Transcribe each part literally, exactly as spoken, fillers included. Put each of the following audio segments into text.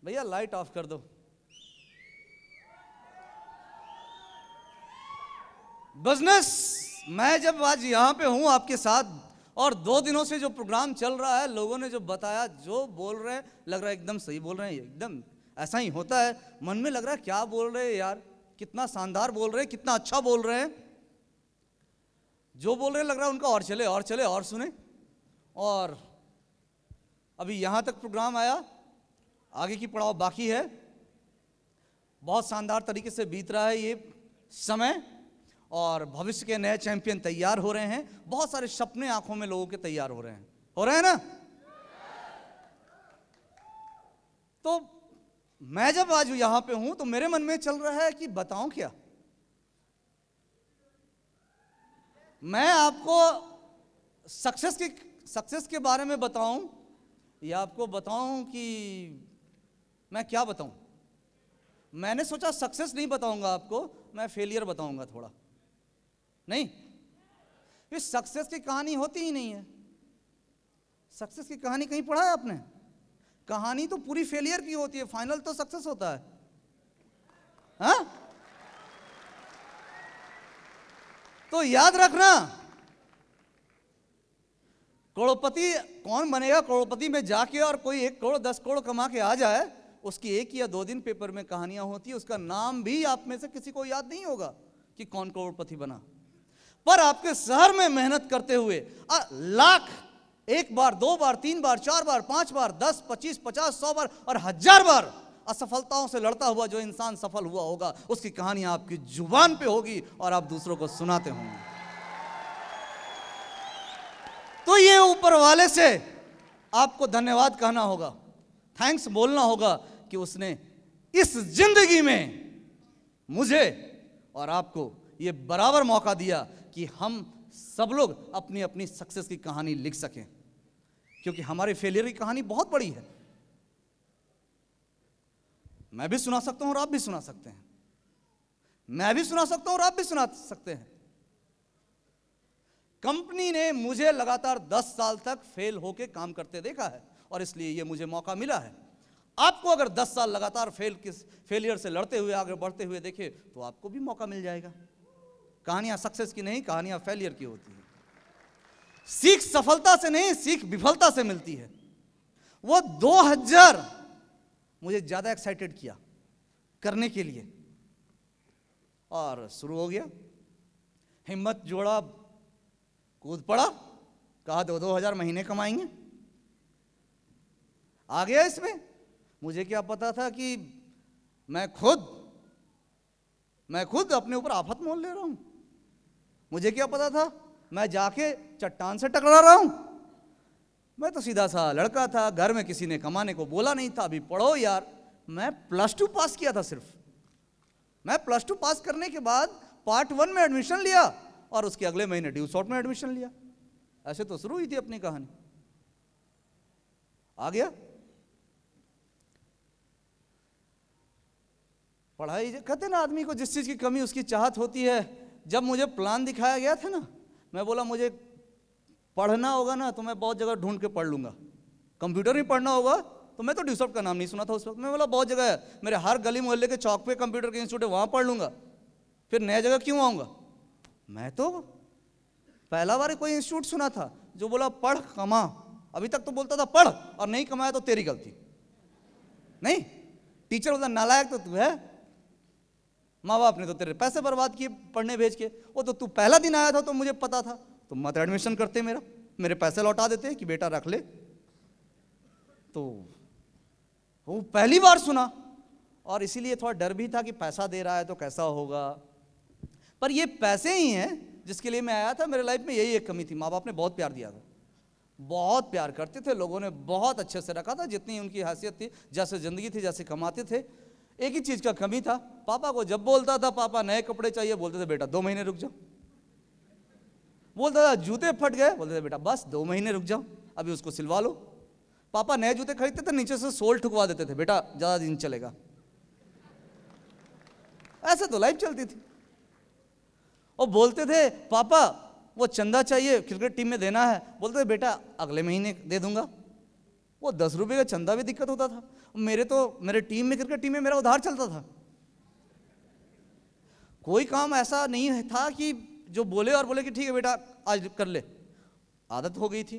भैया light of कर दो। बिजनेस, मैं जब आज यहां पे हूं आपके साथ और दो दिनों से जो प्रोग्राम चल रहा है, लोगों ने जो बताया, जो बोल रहे हैं, लग रहा है एकदम सही बोल रहे हैं, एकदम ऐसा ही होता है। मन में लग रहा है क्या बोल रहे हैं यार, कितना शानदार बोल रहे हैं, कितना अच्छा बोल रहे हैं। जो बोल रहे हैं लग रहा है उनका और चले और चले और सुने। और अभी यहां तक प्रोग्राम आया, आगे की पड़ाव बाकी है। बहुत शानदार तरीके से बीत रहा है ये समय और भविष्य के नए चैंपियन तैयार हो रहे हैं। बहुत सारे सपने आंखों में लोगों के तैयार हो रहे हैं, हो रहे हैं ना। तो मैं जब आज यहां पे हूं तो मेरे मन में चल रहा है कि बताऊं क्या। मैं आपको सक्सेस की सक्सेस के बारे में बताऊं या आपको बताऊं कि मैं क्या बताऊं। मैंने सोचा सक्सेस नहीं बताऊंगा आपको, मैं फेलियर बताऊंगा थोड़ा। नहीं, इस सक्सेस की कहानी होती ही नहीं है। सक्सेस की कहानी कहीं पढ़ा है आपने? कहानी तो पूरी फेलियर की होती है, फाइनल तो सक्सेस होता है। हाँ? तो याद रखना, करोड़पति कौन बनेगा, करोड़पति में जाके और कोई एक करोड़ दस करोड़ कमा के आ जाए, उसकी एक या दो दिन पेपर में कहानियां होती है, उसका नाम भी आप में से किसी को याद नहीं होगा कि कौन करोड़पति बना। पर आपके शहर में मेहनत करते हुए आ, लाख, एक बार, दो बार, तीन बार, चार बार, पांच बार, दस, पच्चीस, पचास, सौ बार और हजार बार असफलताओं से लड़ता हुआ जो इंसान सफल हुआ होगा, उसकी कहानियां आपकी जुबान पे होगी और आप दूसरों को सुनाते होंगे। तो ये ऊपर वाले से आपको धन्यवाद कहना होगा, थैंक्स बोलना होगा कि उसने इस जिंदगी में मुझे और आपको ये बराबर मौका दिया कि हम सब लोग अपनी अपनी सक्सेस की कहानी लिख सकें। क्योंकि हमारी फेलियर की कहानी बहुत बड़ी है। मैं भी सुना सकता हूं और आप भी सुना सकते हैं, मैं भी सुना सकता हूं और आप भी सुना सकते हैं। कंपनी ने मुझे लगातार दस साल तक फेल होके काम करते देखा है और इसलिए ये मुझे मौका मिला है। आपको अगर दस साल लगातार फेल किस फेलियर से लड़ते हुए आगे बढ़ते हुए देखे तो आपको भी मौका मिल जाएगा। कहानियां सक्सेस की नहीं, कहानियां फेलियर की होती है। सीख सफलता से नहीं, सीख विफलता से मिलती है। वो दो हजार मुझे ज्यादा एक्साइटेड किया करने के लिए और शुरू हो गया। हिम्मत जोड़ा, कूद पड़ा, कहा दो दो हजार महीने कमाएंगे, आ गया इसमें। मुझे क्या पता था कि मैं खुद मैं खुद अपने ऊपर आफत मोल ले रहा हूं। मुझे क्या पता था मैं जाके चट्टान से टकरा रहा हूं। मैं तो सीधा सा लड़का था, घर में किसी ने कमाने को बोला नहीं था, अभी पढ़ो यार। मैं प्लस टू पास किया था सिर्फ। मैं प्लस टू पास करने के बाद पार्ट वन में एडमिशन लिया और उसके अगले महीने ड्यू शॉर्ट में एडमिशन लिया। ऐसे तो शुरू हुई थी अपनी कहानी। आ गया पढ़ाई। कहते ना आदमी को जिस चीज की कमी उसकी चाहत होती है। जब मुझे प्लान दिखाया गया था ना, मैं बोला मुझे पढ़ना होगा ना तो मैं बहुत जगह ढूंढ के पढ़ लूंगा। कंप्यूटर ही पढ़ना होगा तो मैं तो ड्यू शॉर्ट का नाम नहीं सुना था उस वक्त। मैं बोला बहुत जगह है, मेरे हर गली मोहल्ले के चौक पे कंप्यूटर के इंस्टीट्यूट है, वहां पढ़ लूंगा, फिर नया जगह क्यों आऊंगा। मैं तो पहला बार कोई इंस्टीट्यूट सुना था जो बोला पढ़ कमा। अभी तक तो बोलता था पढ़ और नहीं कमाया तो तेरी गलती। नहीं, टीचर बोलता नालायक तो तू है, माँ बाप ने तो तेरे पैसे बर्बाद किए पढ़ने भेज के। वो तो तू पहला दिन आया था तो मुझे पता था, तो मत एडमिशन करते, मेरा मेरे पैसे लौटा देते कि बेटा रख ले। तो वो पहली बार सुना और इसीलिए थोड़ा डर भी था कि पैसा दे रहा है तो कैसा होगा। पर ये पैसे ही हैं जिसके लिए मैं आया था। मेरे लाइफ में यही एक कमी थी, माँ बाप ने बहुत प्यार दिया था, बहुत प्यार करते थे, लोगों ने बहुत अच्छे से रखा था, जितनी उनकी हैसियत थी, जैसे जिंदगी थी, जैसे कमाते थे। एक ही चीज का कमी था, पापा को जब बोलता था पापा नए कपड़े चाहिए, बोलते थे बेटा दो महीने रुक जाओ। बोलता था जूते फट गए, बोलते थे बेटा बस दो महीने रुक जाओ, अभी उसको सिलवा लो। पापा नए जूते खरीदते थे, नीचे से सोल ठुकवा देते थे, बेटा ज्यादा दिन चलेगा। ऐसे तो लाइफ चलती थी। और बोलते थे पापा वो चंदा चाहिए क्रिकेट टीम में देना है, बोलते थे बेटा अगले महीने दे दूंगा। वो दस रुपये का चंदा भी दिक्कत होता था। मेरे तो मेरे टीम में, क्रिकेट टीम में मेरा उधार चलता था। कोई काम ऐसा नहीं था कि जो बोले और बोले कि ठीक है बेटा आज कर ले, आदत हो गई थी।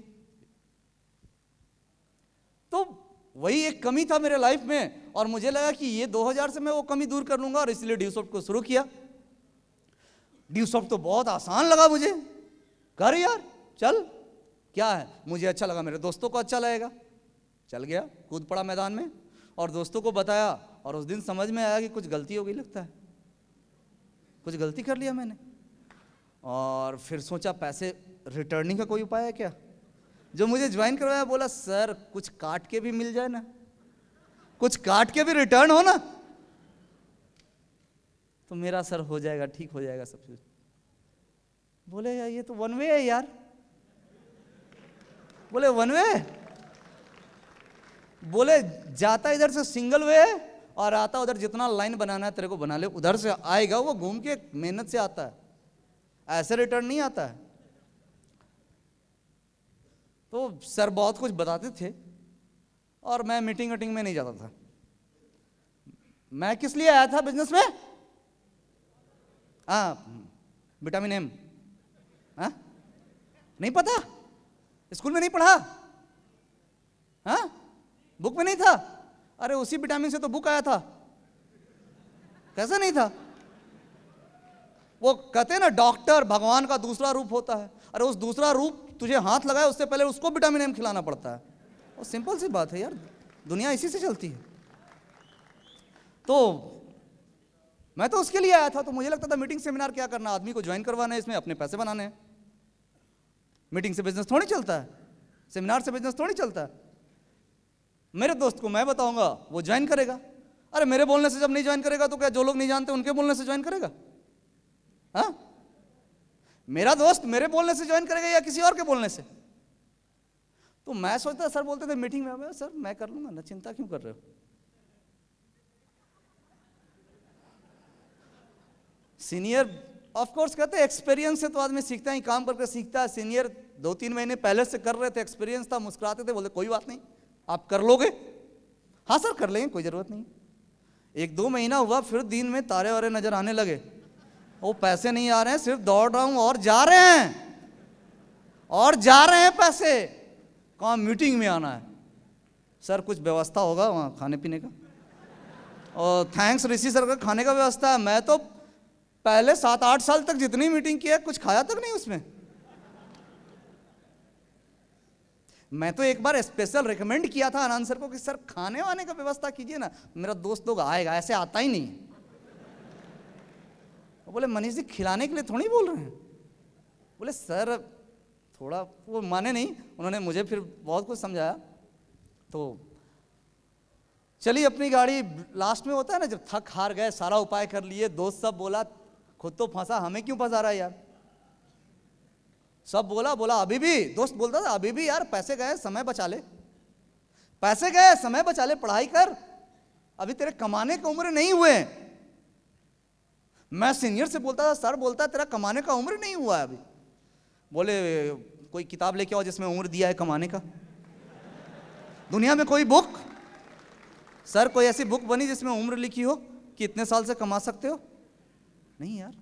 तो वही एक कमी था मेरे लाइफ में, और मुझे लगा कि ये दो हज़ार से मैं वो कमी दूर कर लूंगा, और इसलिए ड्यूसॉफ्ट को शुरू किया। ड्यूसॉफ्ट तो बहुत आसान लगा मुझे, कर यार चल, क्या है, मुझे अच्छा लगा, मेरे दोस्तों को अच्छा लगेगा, चल गया, कूद पड़ा मैदान में, और दोस्तों को बताया, और उस दिन समझ में आया कि कुछ गलती हो गई, लगता है कुछ गलती कर लिया मैंने। और फिर सोचा पैसे रिटर्निंग का कोई उपाय है क्या। जो मुझे ज्वाइन करवाया बोला सर कुछ काट के भी मिल जाए ना, कुछ काट के भी रिटर्न हो ना, तो मेरा सर हो जाएगा, ठीक हो जाएगा सब कुछ। बोले यार ये तो वन वे है यार, बोले वन वे, बोले जाता इधर से सिंगल वे है और आता उधर, जितना लाइन बनाना है तेरे को बना ले, उधर से आएगा वो घूम के, मेहनत से आता है, ऐसे रिटर्न नहीं आता है। तो सर बहुत कुछ बताते थे, और मैं मीटिंग वीटिंग में नहीं जाता था। मैं किस लिए आया था बिजनेस में, हाँ विटामिन एम, हाँ नहीं पता, स्कूल में नहीं पढ़ा, हाँ बुक में नहीं था, अरे उसी विटामिन से तो बुक आया था, कैसा नहीं था। वो कहते हैं ना डॉक्टर भगवान का दूसरा रूप होता है, अरे उस दूसरा रूप तुझे हाथ लगाए उससे पहले उसको विटामिन एम खिलाना पड़ता है। और सिंपल सी बात है यार, दुनिया इसी से चलती है। तो मैं तो उसके लिए आया था, तो मुझे लगता था मीटिंग सेमिनार क्या करना, आदमी को ज्वाइन करवाना है, इसमें अपने पैसे बनाने हैं। मीटिंग से बिजनेस थोड़ी चलता है, सेमिनार से बिजनेस थोड़ी चलता है। मेरे दोस्त को मैं बताऊंगा वो ज्वाइन करेगा, अरे मेरे बोलने से जब नहीं ज्वाइन करेगा तो क्या जो लोग नहीं जानते उनके बोलने से ज्वाइन करेगा, हाँ मेरा दोस्त मेरे बोलने से ज्वाइन करेगा या किसी और के बोलने से। तो मैं सोचता, सर बोलते थे मीटिंग में, सर मैं कर लूंगा ना, चिंता क्यों कर रहे हो। सीनियर ऑफ कोर्स कहते हैं एक्सपीरियंस से तो आदमी सीखता है, काम करके सीखता है। सीनियर दो तीन महीने पहले से कर रहे थे, एक्सपीरियंस था, मुस्कुराते थे, बोलते कोई बात नहीं आप कर लोगे, हाँ सर कर लेंगे, कोई जरूरत नहीं। एक दो महीना हुआ, फिर दिन में तारे वारे नजर आने लगे, वो पैसे नहीं आ रहे हैं, सिर्फ दौड़ रहा हूं और जा रहे हैं और जा रहे हैं पैसे, कहाँ मीटिंग में आना है, सर कुछ व्यवस्था होगा वहाँ खाने पीने का, और थैंक्स ऋषि सर का खाने का व्यवस्था है। मैं तो पहले सात आठ साल तक जितनी मीटिंग की है कुछ खाया तक नहीं उसमें। मैं तो एक बार स्पेशल रिकमेंड किया था आनंद सर को कि सर खाने वाने का व्यवस्था कीजिए ना, मेरा दोस्त लोग आएगा, ऐसे आता ही नहीं। बोले मनीष जी खिलाने के लिए थोड़ी बोल रहे हैं, बोले सर थोड़ा, वो माने नहीं, उन्होंने मुझे फिर बहुत कुछ समझाया। तो चलिए अपनी गाड़ी, लास्ट में होता है ना जब थक हार गए, सारा उपाय कर लिए, दोस्त सब बोला खुद तो फंसा, हमें क्यों फंसा रहा है यार, सब बोला बोला अभी भी, दोस्त बोलता था अभी भी यार पैसे गए समय बचा ले, पैसे गए समय बचा ले, पढ़ाई कर, अभी तेरे कमाने की उम्र नहीं हुए। मैं सीनियर से बोलता था, सर बोलता तेरा कमाने का उम्र नहीं हुआ है अभी। बोले कोई किताब लेके आओ जिसमें उम्र दिया है कमाने का, दुनिया में कोई बुक, सर कोई ऐसी बुक बनी जिसमें उम्र लिखी हो कि इतने साल से कमा सकते हो, नहीं यार।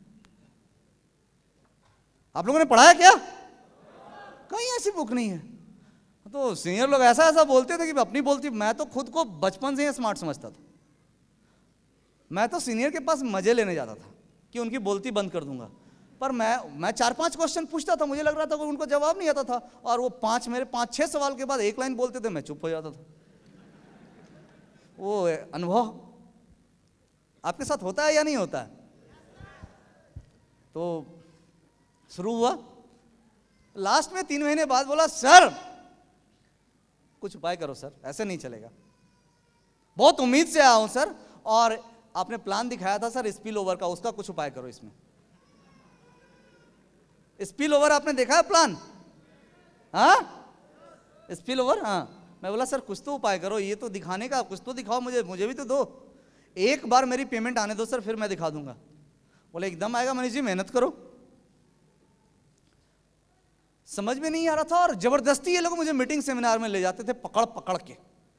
आप लोगों ने पढ़ाया क्या, कहीं ऐसी बुक नहीं है। तो सीनियर लोग ऐसा ऐसा बोलते थे कि अपनी बोलती, मैं तो खुद को बचपन से ही स्मार्ट समझता था। मैं तो सीनियर के पास मजे लेने जाता था कि उनकी बोलती बंद कर दूंगा, पर मैं मैं चार पांच क्वेश्चन पूछता था, मुझे लग रहा था कि उनको जवाब नहीं आता था, और वो पांच मेरे पांच छह सवाल के बाद एक लाइन बोलते थे, मैं चुप हो जाता था। वो अनुभव आपके साथ होता है या नहीं होता है। तो शुरू हुआ, लास्ट में तीन महीने बाद बोला सर कुछ उपाय करो सर, ऐसे नहीं चलेगा, बहुत उम्मीद से आया हूं सर, और आपने प्लान दिखाया था सर स्पिल ओवर का, उसका कुछ उपाय करो इसमें। स्पिल ओवर आपने देखा है प्लान, हाँ स्पिल ओवर, हाँ। मैं बोला सर कुछ तो उपाय करो, ये तो दिखाने का कुछ तो दिखाओ, मुझे मुझे भी तो दो, एक बार मेरी पेमेंट आने दो सर, फिर मैं दिखा दूंगा। बोले एकदम आएगा मनीष जी, मेहनत करो। समझ में नहीं आ रहा था, और जबरदस्ती ये लोग मुझे मीटिंग सेमिनार में ले जाते थे पकड़ पकड़ के।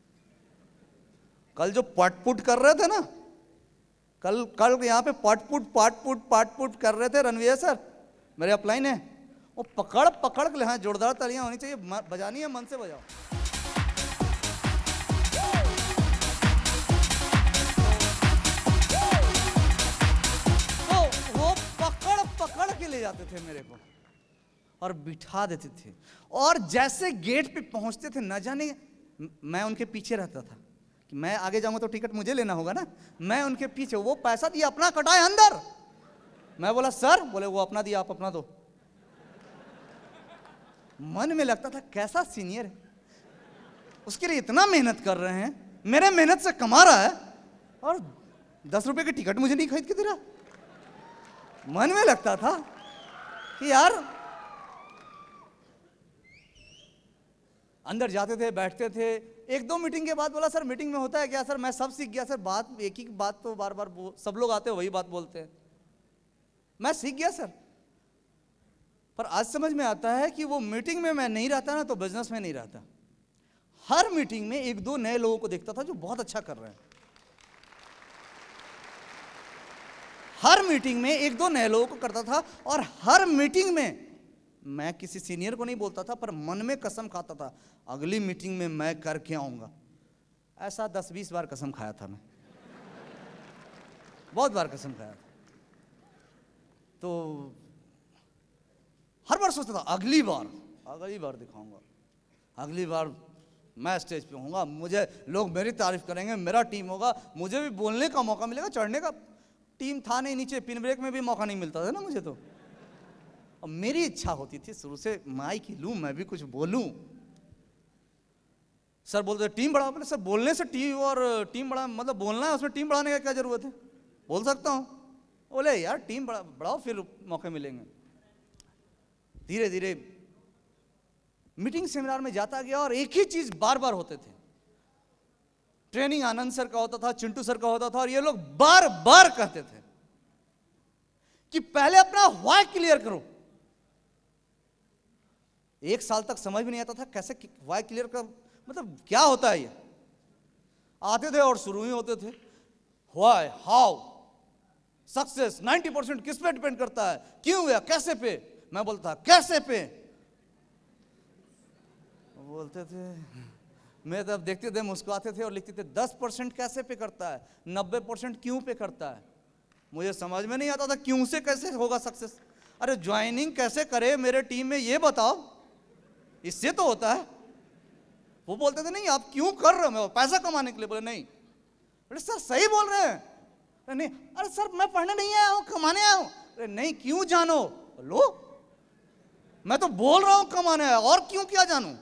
कल जो पटपुट कर रहे थे ना, कल कल यहाँ पे पटपुट पाटपुट पाटपुट कर रहे थे रणवीर सर, मेरे अपलाइन है, वो पकड़ पकड़ के, हाँ जोरदार तालियां होनी चाहिए, बजानी है मन से बजाओ। तो वो पकड़ पकड़ के ले जाते थे मेरे को और बिठा देते थे, और जैसे गेट पे पहुंचते थे न जाने, मैं उनके पीछे रहता था कि मैं आगे जाऊंगा तो टिकट मुझे लेना होगा ना, मैं उनके पीछे, वो पैसा दिया अपना कटाए अंदर, मैं बोला सर, बोले वो अपना दिया आप अपना दो। मन में लगता था कैसा सीनियर है, उसके लिए इतना मेहनत कर रहे हैं, मेरे मेहनत से कमा रहा है और दस रुपए की टिकट मुझे नहीं खरीद के दे रहा। मन में लगता था कि यार, अंदर जाते थे, बैठते थे, एक दो मीटिंग के बाद बोला सर मीटिंग में होता है क्या? सर मैं सब सीख गया सर, बात एक ही बात तो बार बार सब लोग आते हैं वही बात बोलते हैं, मैं सीख गया सर। पर आज समझ में आता है कि वो मीटिंग में मैं नहीं रहता ना तो बिजनेस में नहीं रहता। हर मीटिंग में एक दो नए लोगों को देखता था जो बहुत अच्छा कर रहे हैं, हर मीटिंग में एक दो नए लोगों को करता था, और हर मीटिंग में मैं किसी सीनियर को नहीं बोलता था, पर मन में कसम खाता था अगली मीटिंग में मैं करके आऊंगा। ऐसा दस बीस बार कसम खाया था मैं, बहुत बार कसम खाया था। तो हर बार सोचता था अगली बार अगली बार दिखाऊंगा, अगली बार मैं स्टेज पे होऊंगा, मुझे लोग मेरी तारीफ करेंगे, मेरा टीम होगा, मुझे भी बोलने का मौका मिलेगा, चढ़ने का। टीम था नहीं नीचे, पिन ब्रेक में भी मौका नहीं मिलता था ना मुझे तो, और मेरी इच्छा होती थी शुरू से माइक ही लूं, मैं भी कुछ बोलूं। सर बोलते टीम बढ़ाओ, बोले सर बोलने से टीम और टीम बढ़ा मतलब बोलना है, उसमें टीम बढ़ाने का क्या जरूरत है, बोल सकता हूं। बोले यार टीम बढ़ा बढ़ाओ फिर मौके मिलेंगे। धीरे धीरे मीटिंग सेमिनार में जाता गया, और एक ही चीज बार बार होते थे। ट्रेनिंग आनंद सर का होता था, चिंटू सर का होता था, और ये लोग बार बार कहते थे कि पहले अपना व्हाई क्लियर करो। एक साल तक समझ में नहीं आता था कैसे व्हाई क्लियर कर मतलब क्या होता है। ये आते थे और शुरू ही होते थे why, how, success ninety percent किस पे डिपेंड करता है, क्यों या कैसे पे। मैं बोलता कैसे पे, बोलते थे, मैं तब देखते थे मुस्कुराते थे और लिखते थे दस परसेंट कैसे पे करता है, नब्बे परसेंट क्यों पे करता है। मुझे समझ में नहीं आता था क्यों से कैसे होगा सक्सेस। अरे ज्वाइनिंग कैसे करे मेरे टीम में ये बताओ, इससे तो होता है। वो बोलते थे नहीं आप क्यों कर रहे हो, पैसा कमाने के लिए। बोले नहीं। अरे सर सही बोल रहे हैं। अरे नहीं, अरे सर मैं पढ़ने नहीं आया हूं, कमाने आया हूं। अरे नहीं, क्यों जानो। लो मैं तो बोल रहा हूं कमाने आया, और क्यों क्या जानूं।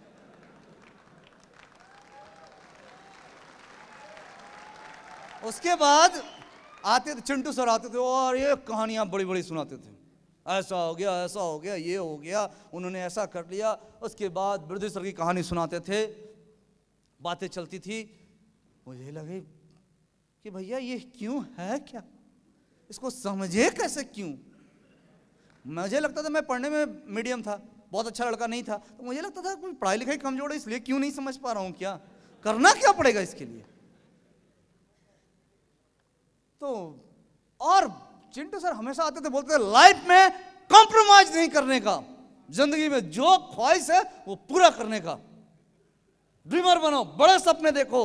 उसके बाद आते थे चिंटू सर, आते थे और ये कहानियां बड़ी बड़ी सुनाते थे, ऐसा हो गया ऐसा हो गया ये हो गया, उन्होंने ऐसा कर लिया। उसके बाद वृद्धि सर की कहानी सुनाते थे, बातें चलती थी। मुझे लगे कि भैया ये क्यों है, क्या इसको समझे कैसे क्यों। मुझे लगता था मैं पढ़ने में मीडियम था, बहुत अच्छा लड़का नहीं था, तो मुझे लगता था कोई पढ़ाई लिखाई कमजोर है, इसलिए क्यों नहीं समझ पा रहा हूं, क्या करना क्या पड़ेगा इसके लिए। तो और चिंटू सर हमेशा आते थे, बोलते थे लाइफ में कॉम्प्रोमाइज नहीं करने का, जिंदगी में जो ख्वाहिश है वो पूरा करने का, ड्रीमर बनो, बड़े सपने देखो।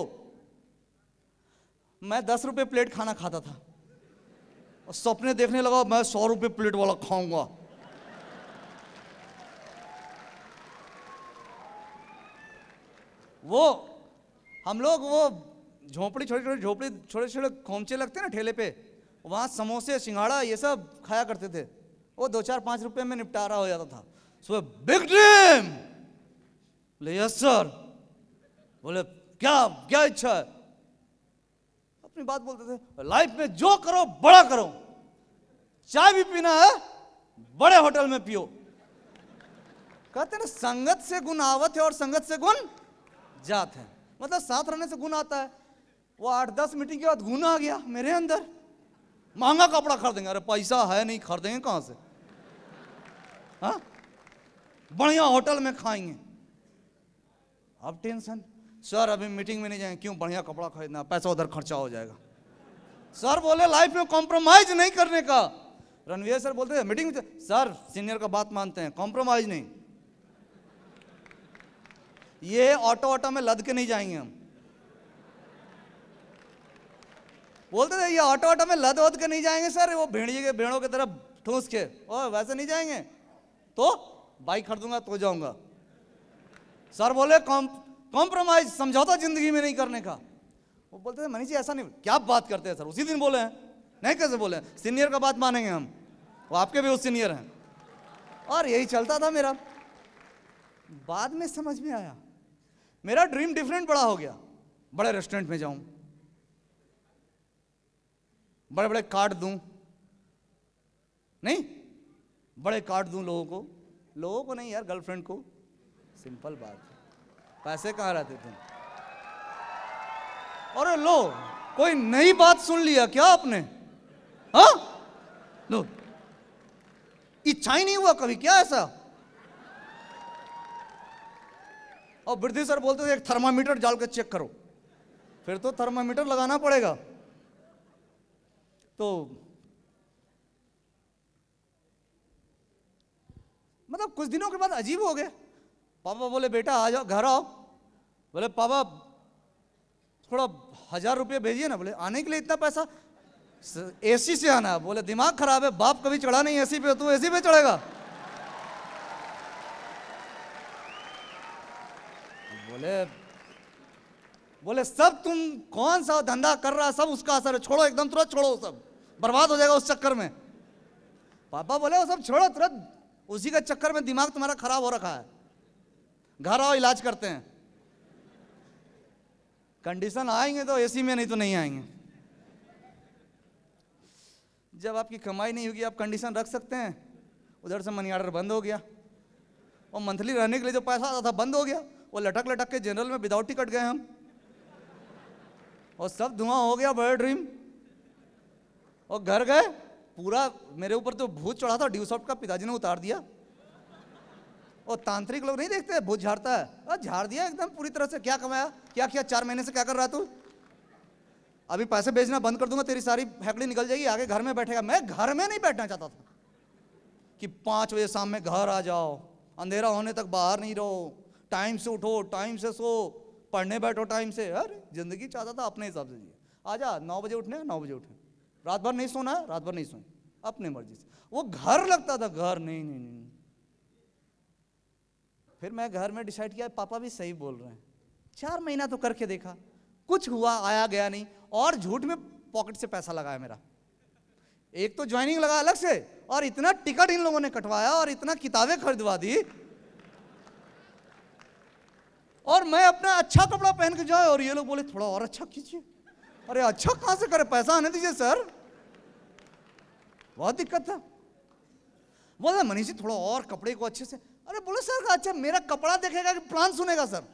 मैं दस रुपए प्लेट खाना खाता था और सपने देखने लगा मैं सौ रुपए प्लेट वाला खाऊंगा। वो हम लोग वो झोपड़ी, छोटे छोटे झोपड़ी, छोटे छोटे खोमचे लगते ना ठेले पे, वहां समोसे सिंघाड़ा ये सब खाया करते थे। वो दो चार पांच रुपए में निपटारा हो जाता था। So big dream. बोले यस सर। बोले क्या क्या इच्छा है। अपनी बात बोलते थे, लाइफ में जो करो बड़ा करो, चाय भी पीना है बड़े होटल में पियो। कहते ना संगत से गुण आवत है और संगत से गुण जात है, मतलब साथ रहने से गुण आता है। वो आठ दस मीटिंग के बाद गुण आ गया मेरे अंदर, महंगा कपड़ा खरीदेंगे। अरे पैसा है नहीं, खरीदेंगे कहां से। हाँ बढ़िया होटल में खाएंगे। अब टेंशन, सर अभी मीटिंग में नहीं जाएंगे, क्यों? बढ़िया कपड़ा खरीदना, पैसा उधर खर्चा हो जाएगा। सर बोले लाइफ में कॉम्प्रोमाइज नहीं करने का। रणवीर सर बोलते हैं मीटिंग में, सर सीनियर का बात मानते हैं, कॉम्प्रोमाइज नहीं। ये ऑटो ऑटो में लद के नहीं जाएंगे हम। बोलते थे ये ऑटो ऑटो में लद वद के नहीं जाएंगे सर, वो भेड़िए के भेड़ों की तरफ ठूस के, ओ वैसे नहीं जाएंगे। तो बाइक खरीदूंगा तो जाऊंगा। सर बोले कॉम्प्रोमाइज, समझौता जिंदगी में नहीं करने का। वो बोलते थे मनीष जी ऐसा नहीं। क्या बात करते हैं सर? उसी दिन बोले हैं। नहीं कैसे बोले? सीनियर का बात मानेंगे हम, वो आपके भी उस सीनियर हैं। और यही चलता था मेरा। बाद में समझ में आया मेरा ड्रीम डिफरेंट बड़ा हो गया। बड़े रेस्टोरेंट में जाऊं, बड़े बड़े कार्ड दूं, नहीं बड़े कार्ड दूं लोगों को। लोगों को नहीं यार, गर्लफ्रेंड को। सिंपल बात है, पैसे कहां रहते थे? और लो कोई नई बात सुन लिया क्या आपने? हाँ लो, इच्छा ही नहीं हुआ कभी क्या ऐसा? और वृद्धि सर बोलते थे एक थर्मामीटर डाल के चेक करो। फिर तो थर्मामीटर लगाना पड़ेगा। तो मतलब कुछ दिनों के बाद अजीब हो गए। पापा बोले बेटा आ जाओ, घर आओ। बोले पापा थोड़ा हजार रुपये भेजिए ना। बोले आने के लिए इतना पैसा? एसी से आना। बोले दिमाग खराब है, बाप कभी चढ़ा नहीं एसी पे, तू एसी पे चढ़ेगा? बोले बोले सब तुम कौन सा धंधा कर रहा, सब उसका असर है, छोड़ो एकदम, तुरंत छोड़ो, सब बर्बाद हो जाएगा उस चक्कर में। पापा बोले वो सब छोड़ो, तुरंत उसी के चक्कर में दिमाग तुम्हारा खराब हो रखा है, घर आओ इलाज करते हैं। कंडीशन आएंगे तो एसी में, नहीं तो नहीं आएंगे। जब आपकी कमाई नहीं होगी आप कंडीशन रख सकते हैं? उधर से मनी ऑर्डर बंद हो गया, और मंथली रहने के लिए जो पैसा आता था बंद हो गया। वो लटक लटक के जनरल में विदाउट टिकट गए हम, और सब धुआं हो गया बड़े ड्रीम। और घर गए, पूरा मेरे ऊपर तो भूत चढ़ा था ड्यूसॉफ्ट का, पिताजी ने उतार दिया। और तांत्रिक लोग नहीं देखते भूत झाड़ता है, और झाड़ दिया एकदम पूरी तरह से। क्या कमाया, क्या किया चार महीने से, क्या कर रहा तू? अभी पैसे भेजना बंद कर दूंगा, तेरी सारी हैकड़ी निकल जाएगी, आगे घर में बैठेगा। मैं घर में नहीं बैठना चाहता था कि पाँच बजे शाम में घर आ जाओ, अंधेरा होने तक बाहर नहीं रहो, टाइम से उठो, टाइम से सो, पढ़ने बैठो टाइम से। अरे जिंदगी चाहता था अपने हिसाब से जिए। आजा नौ बजे उठने, नौ बजे उठे, रात भर नहीं सोना है, रात भर नहीं सोए, अपने मर्जी से। वो घर लगता था, घर नहीं नहीं नहीं। फिर मैं घर में डिसाइड किया पापा भी सही बोल रहे हैं। चार महीना तो करके देखा, कुछ हुआ आया गया नहीं, और झूठ में पॉकेट से पैसा लगाया मेरा। एक तो ज्वाइनिंग लगा अलग से, और इतना टिकट इन लोगों ने कटवाया, और इतना किताबें खरीदवा दी, और मैं अपना अच्छा कपड़ा पहन के जाए, और ये लोग बोले थोड़ा और अच्छा कीजिए। अरे अच्छा कहां से करे, पैसा आने दीजिए सर। बहुत दिक्कत था। बोले मनीष जी थोड़ा और कपड़े को अच्छे से। अरे बोले सर अच्छा मेरा कपड़ा देखेगा कि प्लान सुनेगा सर?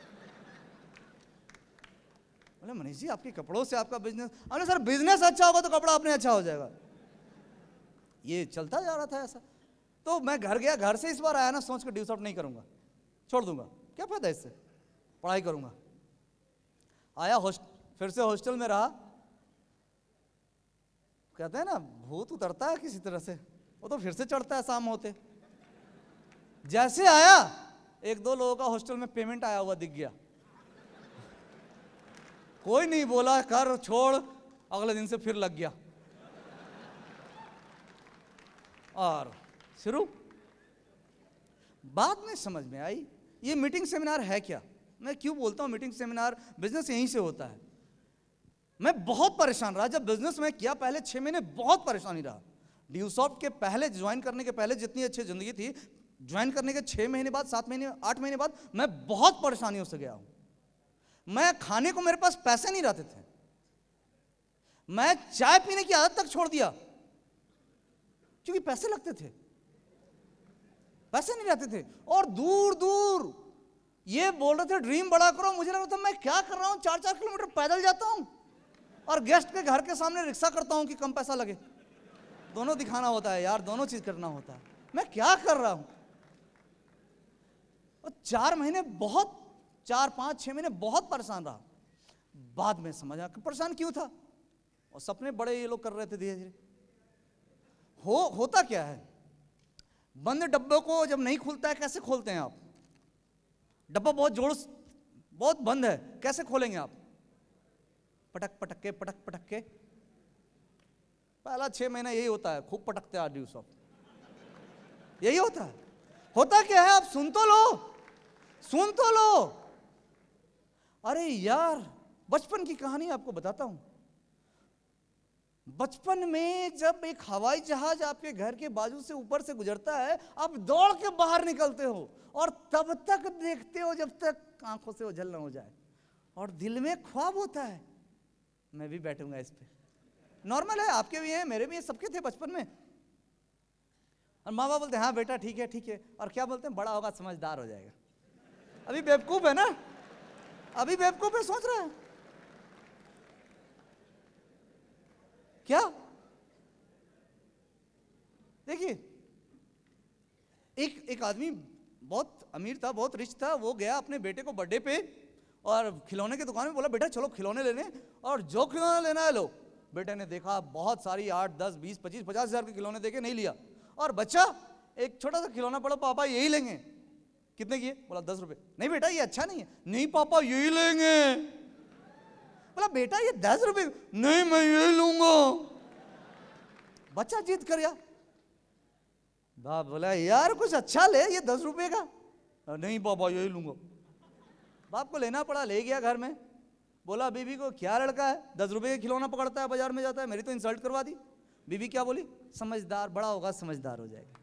बोले मनीष जी आपके कपड़ों से आपका बिजनेस। अरे सर बिजनेस अच्छा होगा तो कपड़ा अपने अच्छा हो जाएगा। ये चलता जा रहा था ऐसा। तो मैं घर गया, घर से इस बार आया ना सोच कर ड्यूसॉफ्ट नहीं करूंगा, छोड़ दूंगा, क्या फायदा इससे, पढ़ाई करूंगा। आया फिर से हॉस्टल में रहा। कहते हैं ना भूत उतरता है किसी तरह से, वो तो फिर से चढ़ता है शाम होते। जैसे आया एक दो लोगों का हॉस्टल में पेमेंट आया हुआ दिख गया। कोई नहीं बोला कर छोड़, अगले दिन से फिर लग गया और शुरू। बाद में समझ में आई ये मीटिंग सेमिनार है क्या। मैं क्यों बोलता हूं मीटिंग सेमिनार, बिजनेस यहीं से होता है। मैं बहुत परेशान रहा जब बिजनेस में किया, पहले छह महीने बहुत परेशानी रहा। ड्यूसॉफ्ट के पहले, ज्वाइन करने के पहले जितनी अच्छी जिंदगी थी, ज्वाइन करने के छह महीने बाद, सात महीने, आठ महीने बाद मैं बहुत परेशानियों से गया हूं। मैं खाने को मेरे पास पैसे नहीं रहते थे, मैं चाय पीने की आदत तक छोड़ दिया क्योंकि पैसे लगते थे, पैसे नहीं रहते थे। और दूर दूर ये बोल रहे थे ड्रीम बड़ा करो, मुझे लग रहा था मैं क्या कर रहा हूं, चार चार किलोमीटर पैदल जाता हूं और गेस्ट के घर के सामने रिक्शा करता हूं कि कम पैसा लगे। दोनों दिखाना होता है यार, दोनों चीज करना होता है। मैं क्या कर रहा हूं। और चार महीने बहुत, चार पांच छह महीने बहुत परेशान रहा। बाद में समझ आया कि परेशान क्यों था, और सपने बड़े ये लोग कर रहे थे धीरे धीरे। हो होता क्या है, बंद डब्बे को जब नहीं खुलता है कैसे खोलते हैं आप? डब्बा बहुत जोर बहुत बंद है, कैसे खोलेंगे आप? पटक पटक के पटक पटक के। पहला छह महीना यही होता है, खूब पटकते आदमी सब, यही होता है। होता क्या है, आप सुन तो लो, सुन तो लो। अरे यार, बचपन की कहानी आपको बताता हूं। बचपन में जब एक हवाई जहाज आपके घर के बाजू से ऊपर से गुजरता है, आप दौड़ के बाहर निकलते हो और तब तक देखते हो जब तक आंखों से ओझल ना हो जाए, और दिल में ख्वाब होता है मैं भी बैठूंगा इस पे। नॉर्मल है, आपके भी हैं, मेरे भी हैं, सबके थे बचपन में। और माँ बाप बोलते हैं हाँ बेटा ठीक है ठीक है, और क्या बोलते हैं, बड़ा होगा समझदार हो जाएगा। अभी बेवकूफ है ना, अभी बेवकूफ है, सोच रहा है क्या? देखिए, एक एक आदमी बहुत अमीर था, बहुत रिच था। वो गया अपने बेटे को बर्थडे पे और खिलौने की दुकान में, बोला बेटा चलो खिलौने लेने, और जो खिलौना लेना है लो। बेटे ने देखा बहुत सारी, आठ दस बीस पच्चीस पचास हजार के खिलौने देखे, नहीं लिया। और बच्चा एक छोटा सा खिलौना पड़ा, पापा यही लेंगे। कितने की है? बोला दस रुपए। नहीं बेटा ये अच्छा नहीं है। नहीं पापा यही लेंगे। बोला बेटा ये दस रुपए। नहीं मैं यही लूंगा। बच्चा जिद कर गया। बाप बोला यार कुछ अच्छा ले, ये दस रुपए का। नहीं पापा यही लूंगा। बाप को लेना पड़ा, ले गया घर में। बोला बीबी को क्या लड़का है, दस रुपए के खिलौना पकड़ता है, बाजार में जाता है, मेरी तो इंसल्ट करवा दी। बीबी क्या बोली, समझदार, बड़ा होगा समझदार हो जाएगा।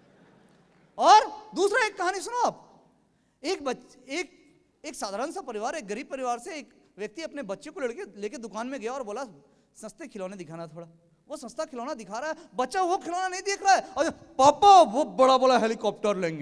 और दूसरा एक कहानी सुनो आप। एक बच्चे एक एक साधारण सा परिवार, एक गरीब परिवार से एक व्यक्ति अपने बच्चे को लड़के लेके दुकान में गया और बोला सस्ते खिलौने दिखाना थोड़ा। वो सस्ता खिलौना दिखा रहा है, बच्चा वो खिलौना नहीं देख रहा है। और पापा वो बड़ा बड़ा हेलीकॉप्टर लेंगे।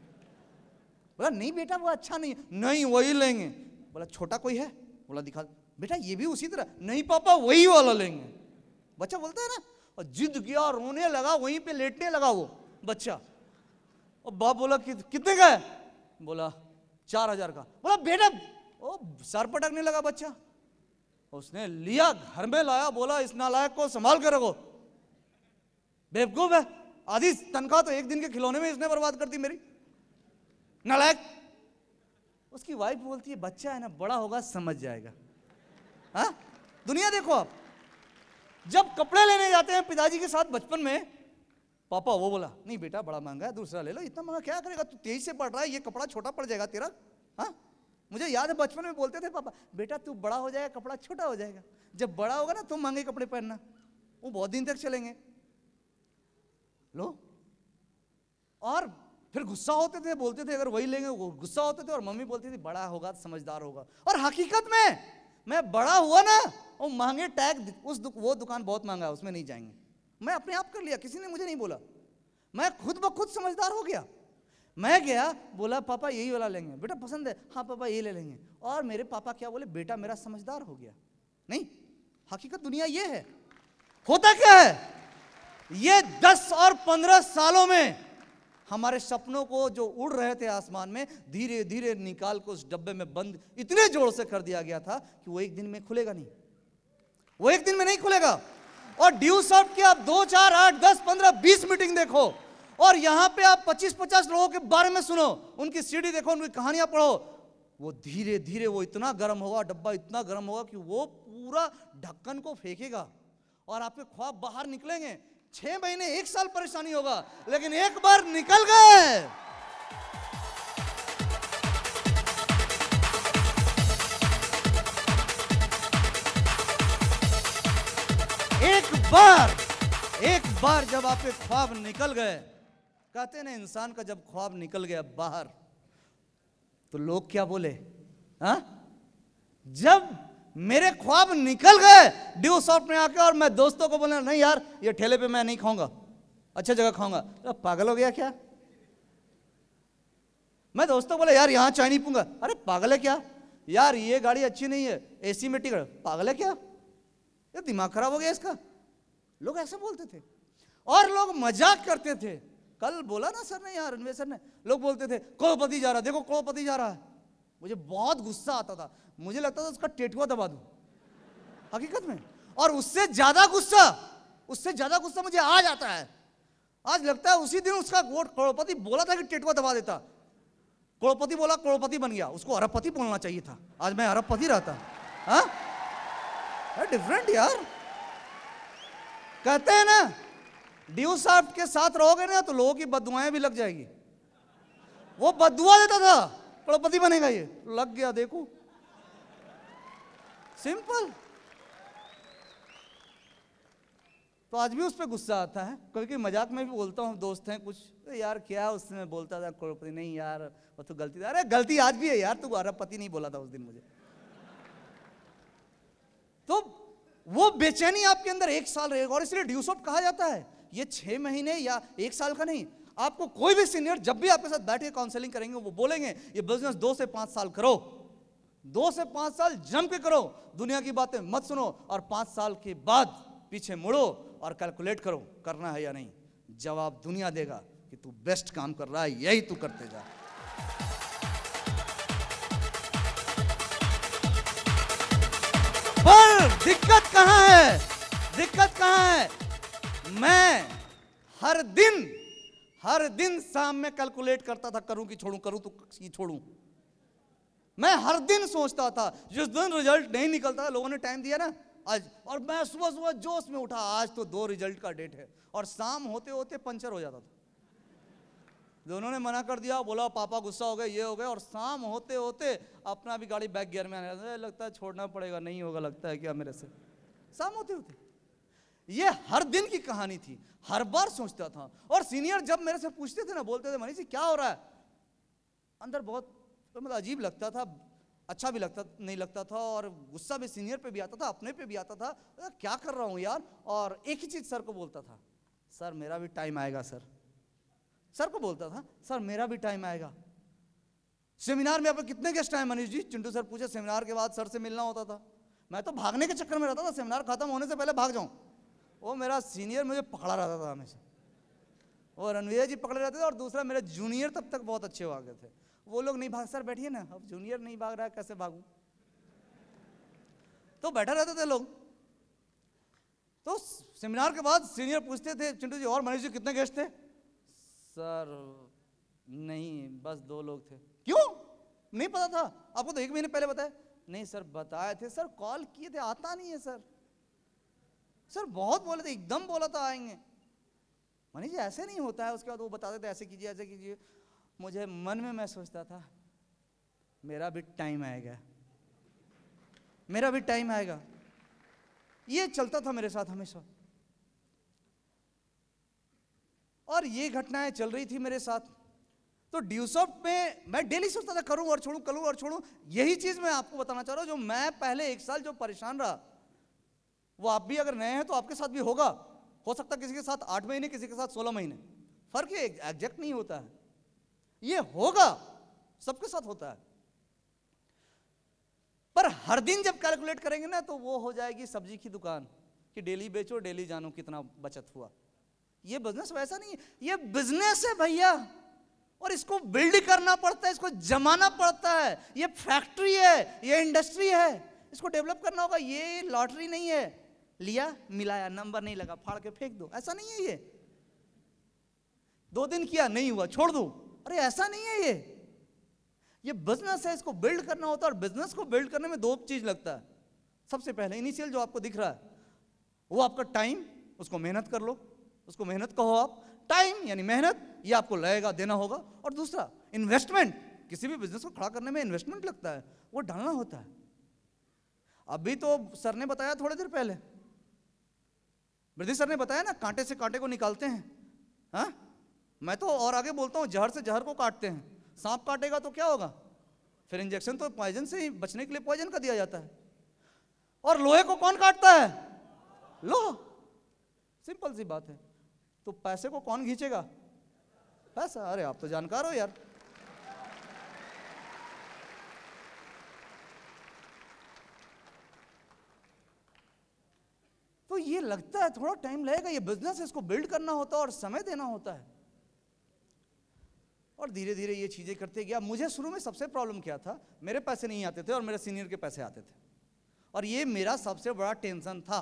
बोला नहीं बेटा वो अच्छा नहीं है। नहीं वही लेंगे। बोला छोटा कोई है? बोला दिखा। बेटा ये भी उसी तरह। नहीं पापा वही वाला लेंगे। बच्चा बोलता है ना, और जिद किया, रोने लगा, वहीं पे लेटने लगा वो बच्चा। और बाप बोला कि, कितने का है? बोला चार हजार का। बोला बेटा, ओ सर पटकने लगा बच्चा। उसने लिया, घर में लाया, बोला इस नालायक को संभाल कर रखो, बेवकूफ है, आधी तनख्वाह तो एक दिन के खिलौने में इसने बर्बाद कर दी मेरी, नालायक। उसकी वाइफ बोलती है बच्चा है ना, बड़ा होगा समझ जाएगा। हाँ दुनिया देखो आप, जब कपड़े लेने जाते हैं पिताजी के साथ बचपन में, पापा वो बोला नहीं बेटा बड़ा महंगा है, दूसरा ले लो। इतना महंगा क्या करेगा तू, तेईस से पढ़ रहा है, ये कपड़ा छोटा पड़ जाएगा तेरा। हाँ मुझे याद है बचपन में बोलते थे पापा, बेटा तू बड़ा हो जाएगा कपड़ा छोटा हो जाएगा, जब बड़ा होगा ना तुम महंगे कपड़े पहनना, वो बहुत दिन तक चलेंगे। लो, और फिर गुस्सा होते थे, बोलते थे अगर वही लेंगे, वो गुस्सा होते थे, और मम्मी बोलती थी बड़ा होगा समझदार होगा। और हकीकत में मैं बड़ा हुआ ना, वो महंगे टैग, उस दु, वो दुकान बहुत महंगा है, उसमें नहीं जाएंगे। मैं अपने आप कर लिया, किसी ने मुझे नहीं बोला, मैं खुद ब खुद समझदार हो गया। मैं गया, बोला पापा यही वाला लेंगे। बेटा पसंद है? हाँ पापा ये ले लेंगे। और मेरे पापा क्या बोले, बेटा मेरा समझदार हो गया। नहीं, हकीकत दुनिया ये है। होता क्या है, ये दस और पंद्रह सालों में हमारे सपनों को जो उड़ रहे थे आसमान में, धीरे धीरे निकाल को उस डब्बे में बंद इतने जोर से कर दिया गया था कि वो एक दिन में खुलेगा नहीं, वो एक दिन में नहीं खुलेगा। और ड्यू सॉफ्ट की आप दो चार आठ दस पंद्रह बीस मीटिंग देखो, और यहां पे आप पच्चीस पचास लोगों के बारे में सुनो, उनकी सीडी देखो, उनकी कहानियां पढ़ो, वो धीरे धीरे वो इतना गर्म होगा, डब्बा इतना गर्म होगा कि वो पूरा ढक्कन को फेंकेगा और आपके ख्वाब बाहर निकलेंगे। छह महीने एक साल परेशानी होगा, लेकिन एक बार निकल गए, एक बार एक बार जब आपके ख्वाब निकल गए, कहते हैं ना इंसान का जब ख्वाब निकल गया बाहर तो लोग क्या बोले, हाँ? जब मेरे ख्वाब निकल गए ड्यू सॉफ्ट में आके, और मैं दोस्तों को बोला नहीं यार ये ठेले पे मैं नहीं खाऊंगा, अच्छा जगह खाऊंगा, तो पागल हो गया क्या? मैं दोस्तों को बोला यार यहां चाय नहीं पीऊंगा, अरे पागल है क्या यार, ये गाड़ी अच्छी नहीं है, एसी में टिकट, पागल है क्या, ये दिमाग खराब हो गया इसका। लोग ऐसे बोलते थे, और लोग मजाक करते थे, कल बोला ना सर ने यार, रणवीर सर ने, लोग बोलते थे करोड़पति जा रहा है, देखो करोड़पति जा रहा है। मुझे बहुत गुस्सा आता था, मुझे लगता था उसका टेटुआ दबा दूं हकीकत में। और उससे ज्यादा गुस्सा, उससे ज्यादा गुस्सा मुझे आज आता है। आज लगता है उसी दिन उसका वोट करोड़पति बोला था कि टेटुआ दबा देता, करोड़पति बोला करोड़पति बन गया, उसको अरबपति बोलना चाहिए था, आज मैं अरबपति रहता। हाँ डिफरेंट यार। कहते हैं ना ड्यू सॉफ्ट के साथ रहोगे ना तो लोगों की बददुआएं भी लग जाएगी। वो बददुआ देता था करोड़पति बनेगा, ये लग गया, देखो सिंपल। तो आज भी उस पर गुस्सा आता है, क्योंकि मजाक में भी बोलता हूँ, दोस्त हैं कुछ, तो यार क्या उसने बोलता था करोड़पति, नहीं यार वो तो गलती था। अरे गलती आज भी है यार, तू अरबपति नहीं बोला था उस दिन मुझे। तो वो बेचैनी आपके अंदर एक साल रहेगा, और इसलिए ड्यू सॉफ्ट कहा जाता है। ये छह महीने या एक साल का नहीं, आपको कोई भी सीनियर जब भी आपके साथ बैठ के काउंसलिंग करेंगे वो बोलेंगे ये बिजनेस दो से पांच साल करो, दो से पांच साल जम के करो, दुनिया की बातें मत सुनो, और पांच साल के बाद पीछे मुड़ो और कैलकुलेट करो करना है या नहीं। जवाब दुनिया देगा कि तू बेस्ट काम कर रहा है, यही तू करते जा। पर दिक्कत कहां है, दिक्कत कहां है? मैं हर दिन हर दिन शाम में कैलकुलेट करता था, करूं कि छोड़ूं, करूं तो कि छोड़ूं। मैं हर दिन सोचता था, जिस दिन रिजल्ट नहीं निकलता, लोगों ने टाइम दिया ना आज, और मैं सुबह सुबह जोश में उठा, आज तो दो रिजल्ट का डेट है, और शाम होते होते पंचर हो जाता था। दोनों ने मना कर दिया, बोला पापा गुस्सा हो गए, ये हो गए, और शाम होते होते अपना भी गाड़ी बैक गियर में आने लगा, लगता है छोड़ना पड़ेगा, नहीं होगा लगता है क्या मेरे से, शाम होते होते। ये हर दिन की कहानी थी, हर बार सोचता था। और सीनियर जब मेरे से पूछते थे ना, बोलते थे मनीष जी क्या हो रहा है, अंदर बहुत तो मतलब अजीब लगता था, अच्छा भी लगता नहीं लगता था, और गुस्सा भी सीनियर पे भी आता था, अपने पे भी आता था, क्या कर रहा हूं यार। और एक ही चीज सर को बोलता था, सर मेरा भी टाइम आएगा, सर सर को बोलता था, सर मेरा भी टाइम आएगा। सेमिनार में आप कितने गेस्ट आए मनीष जी, चिंटू सर पूछे, सेमिनार के बाद सर से मिलना होता था। मैं तो भागने के चक्कर में रहता था, सेमिनार खत्म होने से पहले भाग जाऊं। वो मेरा सीनियर मुझे पकड़ा रहता था हमेशा, और रणवीर जी पकड़े रहते थे, और दूसरा मेरे जूनियर तब तक बहुत अच्छे भागे थे। वो लोग नहीं भाग, सर बैठिए ना, अब जूनियर नहीं भाग रहा है कैसे भागूं, तो बैठे रहते थे लोग। तो सेमिनार के बाद सीनियर पूछते थे, चिंटू जी और मनीष जी कितने गेस्ट थे? सर नहीं, बस दो लोग थे। क्यों नहीं पता था आपको? तो एक महीने पहले बताया। नहीं सर बताए थे, सर कॉल किए थे, आता नहीं है सर, सर बहुत बोले थे, एकदम बोला था आएंगे। मनीष जी ऐसे नहीं होता है। उसके बाद वो बताते थे ऐसे कीजिए ऐसे कीजिए। मुझे मन में मैं सोचता था मेरा भी टाइम आएगा, मेरा भी टाइम आएगा। ये चलता था मेरे साथ हमेशा, और ये घटनाएं चल रही थी मेरे साथ। तो ड्यू सॉफ्ट में मैं डेली सोचता था करूं और छोड़ूं, करूं और छोड़ूं। यही चीज मैं आपको बताना चाह रहा हूं, जो मैं पहले एक साल जो परेशान रहा, वो आप भी अगर नए हैं तो आपके साथ भी होगा। हो सकता किसी के साथ आठ महीने, किसी के साथ सोलह महीने, फर्क ये एग्जैक्ट नहीं होता है, ये होगा, सबके साथ होता है। पर हर दिन जब कैलकुलेट करेंगे ना तो वो हो जाएगी सब्जी की दुकान कि डेली बेचो डेली जानो कितना बचत हुआ। ये बिजनेस वैसा नहीं है, ये बिजनेस है भैया, और इसको बिल्ड करना पड़ता है, इसको जमाना पड़ता है। ये फैक्ट्री है, ये इंडस्ट्री है, इसको डेवलप करना होगा। ये लॉटरी नहीं है, लिया मिलाया नंबर नहीं लगा फाड़ के फेंक दो, ऐसा नहीं है। ये दो दिन किया नहीं हुआ छोड़ दो, अरे ऐसा नहीं है। ये ये बिजनेस है, इसको बिल्ड करना होता है। और बिजनेस को बिल्ड करने में दो चीज लगता है। सबसे पहले इनिशियल जो आपको दिख रहा है वो आपका टाइम, उसको मेहनत कर लो, उसको मेहनत कहो आप। टाइम यानी मेहनत, ये आपको लगेगा, देना होगा। और दूसरा इन्वेस्टमेंट, किसी भी बिजनेस को खड़ा करने में इन्वेस्टमेंट लगता है, वो डालना होता है। अभी तो सर ने बताया थोड़ी देर पहले, वृद्धि सर ने बताया ना, कांटे से कांटे को निकालते हैं। हाँ, मैं तो और आगे बोलता हूं, जहर से जहर को काटते हैं। सांप काटेगा तो क्या होगा, फिर इंजेक्शन तो पॉइजन से ही बचने के लिए पॉइजन का दिया जाता है। और लोहे को कौन काटता है, लोहा। सिंपल सी बात है। तो पैसे को कौन खींचेगा, पैसा। अरे आप तो जानकार हो यार। तो ये लगता है थोड़ा टाइम लगेगा, ये बिजनेस, इसको बिल्ड करना होता है और समय देना होता है। और धीरे धीरे ये चीज़ें करते गया। मुझे शुरू में सबसे प्रॉब्लम क्या था, मेरे पैसे नहीं आते थे और मेरे सीनियर के पैसे आते थे, और ये मेरा सबसे बड़ा टेंशन था।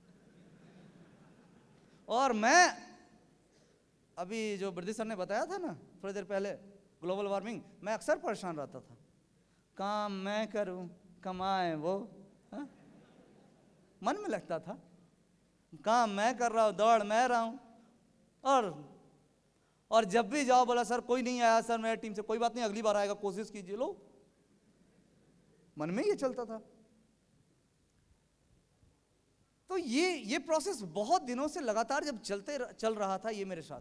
और मैं, अभी जो बृद्धि सर ने बताया था ना थोड़ी देर पहले, ग्लोबल वार्मिंग, मैं अक्सर परेशान रहता था, काम मैं करूं कमाए वो, हा? मन में लगता था काम मैं कर रहा हूं, दौड़ मैं रहा हूं, और और जब भी जाओ बोला सर कोई नहीं आया सर मेरी टीम से, कोई बात नहीं अगली बार आएगा, कोशिश कीजिए। लो, मन में ये चलता था। तो ये ये प्रोसेस बहुत दिनों से लगातार जब चलते चल रहा था ये मेरे साथ।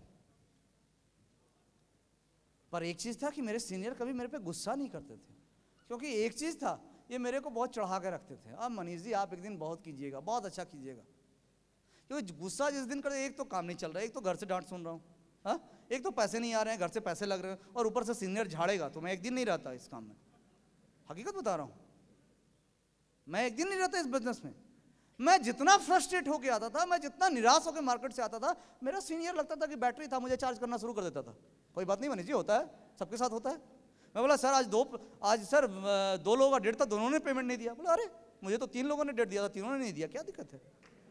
पर एक चीज था कि मेरे सीनियर कभी मेरे पे गुस्सा नहीं करते थे, क्योंकि एक चीज था, ये मेरे को बहुत चढ़ा के रखते थे। अब मनीष जी आप एक दिन बहुत कीजिएगा, बहुत अच्छा कीजिएगा, क्योंकि गुस्सा जिस दिन करे, एक तो काम नहीं चल रहा है, एक तो घर से डांट सुन रहा हूँ, हाँ, एक तो पैसे नहीं आ रहे हैं, घर से पैसे लग रहे हैं, और ऊपर से सीनियर झाड़ेगा, तो मैं एक दिन नहीं रहता इस काम में। हकीकत बता रहा हूँ, मैं एक दिन नहीं रहता इस बिजनेस में। मैं जितना फ्रस्ट्रेट होके आता था, मैं जितना निराश होकर मार्केट से आता था, मेरा सीनियर लगता था कि बैटरी था, मुझे चार्ज करना शुरू कर देता था। कोई बात नहीं मनीष जी, होता है, सबके साथ होता है। मैं बोला सर आज दो आज सर दो लोगों का डेट था, दोनों ने पेमेंट नहीं दिया। बोला अरे मुझे तो तीन लोगों ने डेट दिया था, तीनों ने नहीं दिया, क्या दिक्कत है?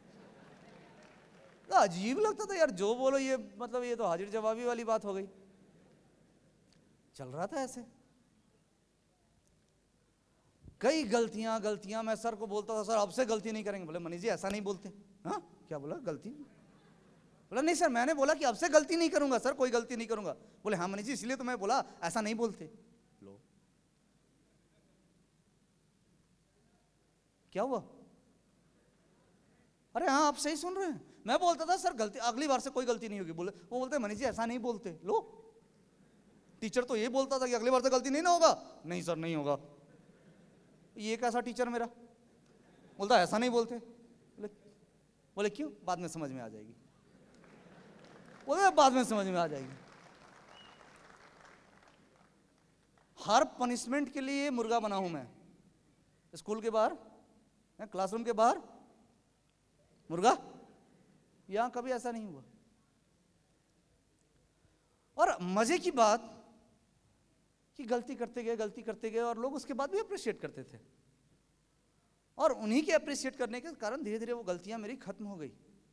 तो अजीब लगता था यार, जो बोलो ये मतलब ये तो हाजिर जवाबी वाली बात हो गई। चल रहा था ऐसे, कई गलतियां गलतियां मैं सर को बोलता था, सर अब से गलती नहीं करेंगे। बोले मनीष जी ऐसा नहीं बोलते। हाँ क्या बोला, गलती? बोला नहीं सर मैंने बोला कि अब से गलती नहीं करूंगा सर, कोई गलती नहीं करूंगा। बोले हाँ मनीष जी इसलिए तो मैं बोला, ऐसा नहीं बोलते। लो क्या हुआ? अरे हाँ आप सही सुन रहे हैं, मैं बोलता था सर गलती अगली बार से कोई गलती नहीं होगी। बोले वो बोलते मनीष जी ऐसा नहीं बोलते। लो, टीचर तो ये बोलता था कि अगली बार से गलती नहीं ना होगा। नहीं सर नहीं होगा। ये कैसा टीचर मेरा, बोलता ऐसा नहीं बोलते। बोले बोले क्यों? बाद में समझ में आ जाएगी। बोले बाद में समझ में आ जाएगी। हर पनिशमेंट के लिए मुर्गा बना हूं मैं, स्कूल के बाहर, क्लासरूम के बाहर मुर्गा, यहां कभी ऐसा नहीं हुआ। और मजे की बात कि गलती करते गए गलती करते गए और लोग उसके बाद भी अप्रिशिएट करते थे, और उन्हीं के अप्रिशिएट करने के कारण धीरे धीरे वो गलतियां मेरी खत्म हो गई।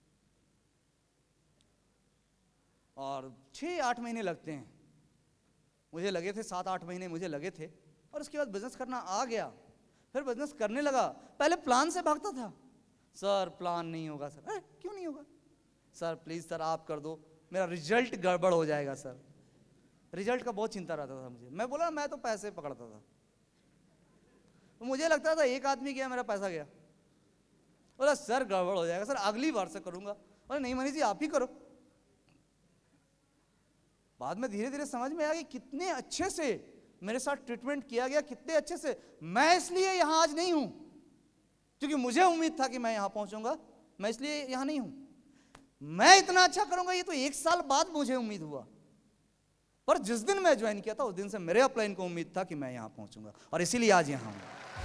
और छह आठ महीने लगते हैं, मुझे लगे थे सात आठ महीने मुझे लगे थे, और उसके बाद बिजनेस करना आ गया। फिर बिजनेस करने लगा, पहले प्लान से भागता था, सर प्लान नहीं होगा सर। अरे क्यों नहीं होगा सर, प्लीज सर आप कर दो, मेरा रिजल्ट गड़बड़ हो जाएगा सर। रिजल्ट का बहुत चिंता रहता था मुझे। मैं बोला मैं तो पैसे पकड़ता था, तो मुझे लगता था एक आदमी गया मेरा पैसा गया। बोला सर गड़बड़ हो जाएगा सर, अगली बार से करूंगा। बोला नहीं मनीष जी आप ही करो। बाद में धीरे धीरे समझ में आ गया कितने अच्छे से मेरे साथ ट्रीटमेंट किया गया, कितने अच्छे से। मैं इसलिए यहां आज नहीं हूं क्योंकि मुझे उम्मीद था कि मैं यहां पहुंचूंगा, मैं इसलिए यहां नहीं हूं। मैं इतना अच्छा करूंगा ये तो एक साल बाद मुझे उम्मीद हुआ, पर जिस दिन मैं ज्वाइन किया था उस दिन से मेरे अपलाइन को उम्मीद था कि मैं यहां पहुंचूंगा, और इसीलिए आज यहां हूं।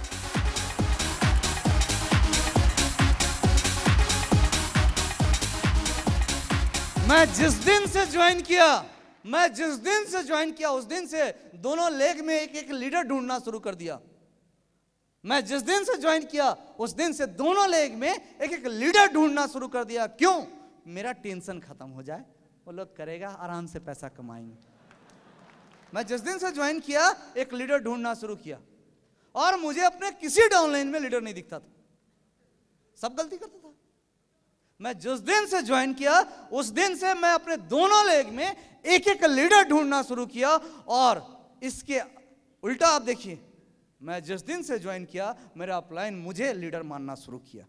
मैं जिस दिन से ज्वाइन किया मैं जिस दिन से ज्वाइन किया उस दिन से दोनों लेग में एक एक लीडर ढूंढना शुरू कर दिया। मैं जिस दिन से ज्वाइन किया उस दिन से दोनों लेग में एक एक लीडर ढूंढना शुरू कर दिया। क्यों? मेरा टेंशन खत्म हो जाए, वो लोग करेगा आराम से पैसा कमाएंगे। मैं जिस दिन से ज्वाइन किया एक लीडर ढूंढना शुरू किया, और मुझे अपने किसी डाउनलाइन में लीडर नहीं दिखता था, सब गलती करता था। मैं जिस दिन से ज्वाइन किया उस दिन से मैं अपने दोनों लेग में एक एक लीडर ढूंढना शुरू किया, और इसके उल्टा आप देखिए, मैं जिस दिन से ज्वाइन किया मेरा अपलाइन मुझे लीडर मानना शुरू किया।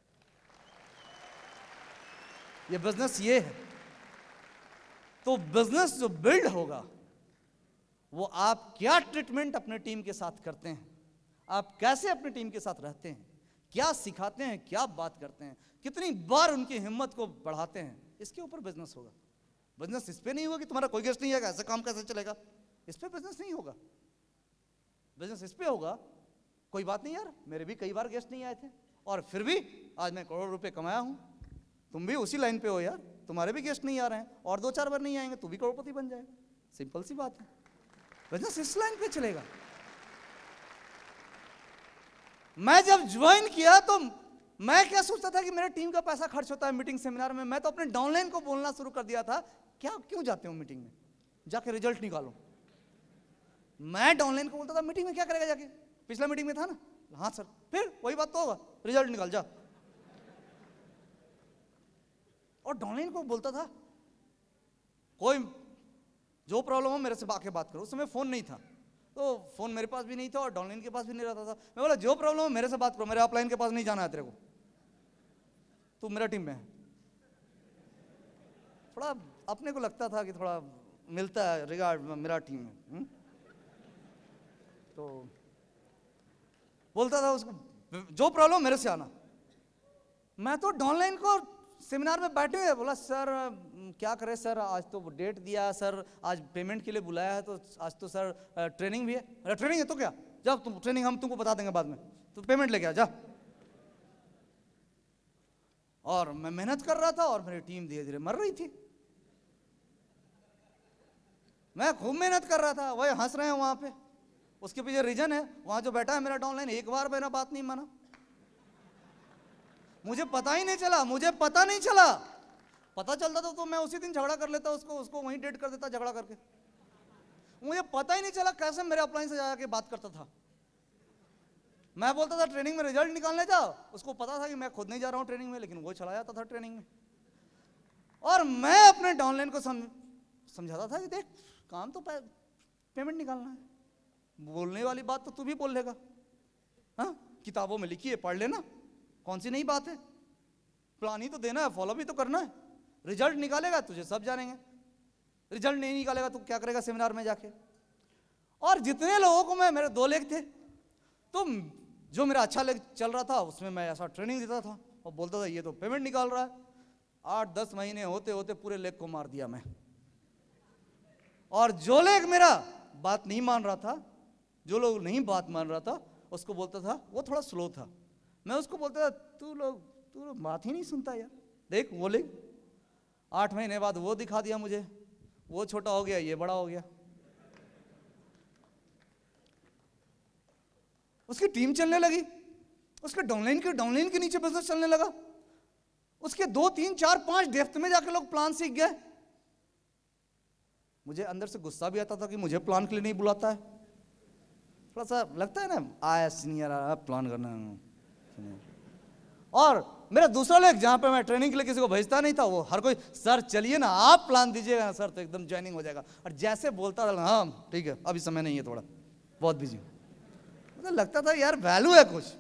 ये बिजनेस ये है। तो बिजनेस जो बिल्ड होगा वो आप क्या ट्रीटमेंट अपने टीम के साथ करते हैं, आप कैसे अपनी टीम के साथ रहते हैं, क्या सिखाते हैं, क्या बात करते हैं, कितनी बार उनकी हिम्मत को बढ़ाते हैं, इसके ऊपर बिजनेस होगा। बिजनेस इस पे नहीं होगा कि तुम्हारा कोई गेस्ट नहीं आएगा ऐसा काम कैसे चलेगा, इस पे बिजनेस नहीं होगा। बिजनेस इस पे होगा, कोई बात नहीं यार मेरे भी कई बार गेस्ट नहीं आए थे और फिर भी आज मैं करोड़ रुपए कमाया हूं, तुम भी उसी लाइन पे हो यार, तुम्हारे भी गेस्ट नहीं आ रहे हैं और दो चार बार नहीं आएंगे तू भी करोड़पति बन जाएगा। सिंपल सी बात है। बिजनेस इस लाइन पे चलेगा। मैं जब ज्वाइन किया तो मैं क्या सोचता था कि मेरे टीम का पैसा खर्च होता है मीटिंग सेमिनार में। मैं तो अपने डाउनलाइन को बोलना शुरू कर दिया था, क्या क्यों जाते हो मीटिंग में, जाके रिजल्ट निकालो। मैं डाउनलाइन को बोलता था मीटिंग में क्या करेगा जाके, पिछला मीटिंग में था ना, हाँ सर, फिर वही बात तो होगा, रिजल्ट निकाल जा। और डाउनलाइन को बोलता था कोई जो प्रॉब्लम हो मेरे से आके बात करो। उस समय फोन नहीं था, तो फोन मेरे पास भी नहीं था और डाउनलाइन के पास भी नहीं रहता था। मैं बोला जो प्रॉब्लम हो मेरे से बात करो, मेरे अपलाइन के पास नहीं जाना है तेरे को, तू मेरा टीम में है। थोड़ा अपने को लगता था कि थोड़ा मिलता है रिगार्ड मेरा टीम में। हुँ? तो बोलता था उसको जो प्रॉब्लम मेरे से आना। मैं तो डाउनलाइन को सेमिनार में बैठे हुए बोला सर क्या करें सर, आज तो डेट दिया सर, आज पेमेंट के लिए बुलाया है, तो आज तो सर ट्रेनिंग भी है। अरे ट्रेनिंग है तो क्या, जाओ तुम ट्रेनिंग हम तुमको बता देंगे बाद में, तो पेमेंट लेके आ जा। और मैं मेहनत कर रहा था और मेरी टीम धीरे धीरे मर रही थी। मैं खूब मेहनत कर रहा था, वही हंस रहे हैं वहां पे। उसके पीछे रीजन है, वहां जो बैठा है मेरा डाउनलाइन एक बार मेरा बात नहीं माना। मुझे पता ही नहीं चला, मुझे पता नहीं चला। पता चलता था तो मैं उसी दिन झगड़ा कर लेता उसको, उसको वहीं डेट कर देता झगड़ा करके। मुझे पता ही नहीं चला कैसे मेरे अपलाइन से जाके बात करता था। मैं बोलता था ट्रेनिंग में रिजल्ट निकालने जाओ, उसको पता था कि मैं खुद नहीं जा रहा हूं ट्रेनिंग में, लेकिन वो चला जाता था ट्रेनिंग में। और मैं अपने डाउनलाइन को सम, समझाता था कि देख काम तो पेमेंट निकालना है, बोलने वाली बात तो तू भी बोल लेगा, हाँ किताबों में लिखी है पढ़ लेना, कौन सी नई बात है, प्लान ही तो देना है, फॉलो भी तो करना है। रिजल्ट निकालेगा तुझे सब जानेंगे, रिजल्ट नहीं निकालेगा तो क्या करेगा सेमिनार में जाके। और जितने लोगों को मैं, मेरे दो लेग थे, तो जो मेरा अच्छा लेग चल रहा था उसमें मैं ऐसा ट्रेनिंग देता था और बोलता था ये तो पेमेंट निकाल रहा है। आठ दस महीने होते होते पूरे लेग को मार दिया मैं। और जो लेग मेरा बात नहीं मान रहा था, जो लोग नहीं बात मान रहा था, उसको बोलता था, वो थोड़ा स्लो था, मैं उसको बोलता था तू लोग तू लोग बात ही नहीं सुनता यार, देख वो लेग। आठ महीने बाद वो दिखा दिया मुझे, वो छोटा हो गया ये बड़ा हो गया। उसकी टीम चलने लगी, उसके डाउनलाइन के डाउनलाइन के नीचे बिजनेस चलने लगा। उसके दो तीन चार पांच डेप्थ में जाके लोग प्लान सीख गए। मुझे अंदर से गुस्सा भी आता था कि मुझे प्लान के लिए नहीं बुलाता है। थोड़ा सा लगता है ना आया सीनियर आया प्लान करना। और मेरा दूसरा लेग जहां पे मैं ट्रेनिंग के लिए किसी को भेजता नहीं था, वो हर कोई सर चलिए ना आप प्लान दीजिएगा ना सर, तो एकदम ज्वाइनिंग हो जाएगा। और जैसे बोलता था हाँ ठीक है अभी समय नहीं है, थोड़ा बहुत बिजी, मुझे लगता था यार वैल्यू है कुछ,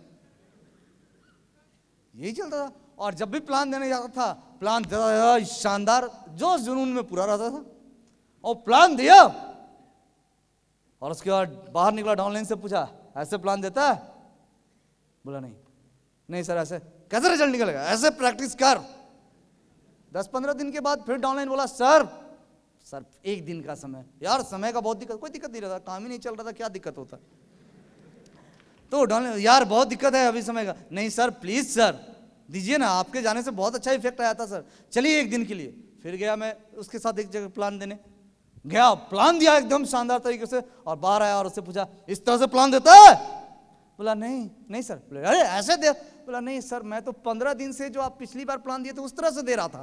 यही चलता था। और जब भी प्लान देने जाता था, प्लान देता शानदार जोश जुनून में पूरा रहता था, और प्लान दिया और उसके बाद बाहर निकला, डाउनलाइन से पूछा ऐसे प्लान देता है, बोला नहीं नहीं सर ऐसे कैसे रिजल्ट निकलेगा, ऐसे प्रैक्टिस कर। दस पंद्रह दिन के बाद फिर डाउनलाइन बोला सर सर एक दिन का समय, यार समय का बहुत दिक्कत, कोई दिक्कत नहीं रहता, काम ही नहीं चल रहा था, क्या दिक्कत होता। तो डाउनलाइन यार बहुत दिक्कत है अभी समय का, नहीं सर प्लीज सर दीजिए ना, आपके जाने से बहुत अच्छा इफेक्ट आया था सर, चलिए एक दिन के लिए। फिर गया मैं उसके साथ एक जगह प्लान देने गया, प्लान दिया एकदम शानदार तरीके से, और बाहर आया और उससे पूछा इस तरह से प्लान देता है, बोला नहीं नहीं सर, बोले अरे ऐसे दे, बोला नहीं सर मैं तो पंद्रह दिन से जो आप पिछली बार प्लान दिए थे उस तरह से दे रहा था।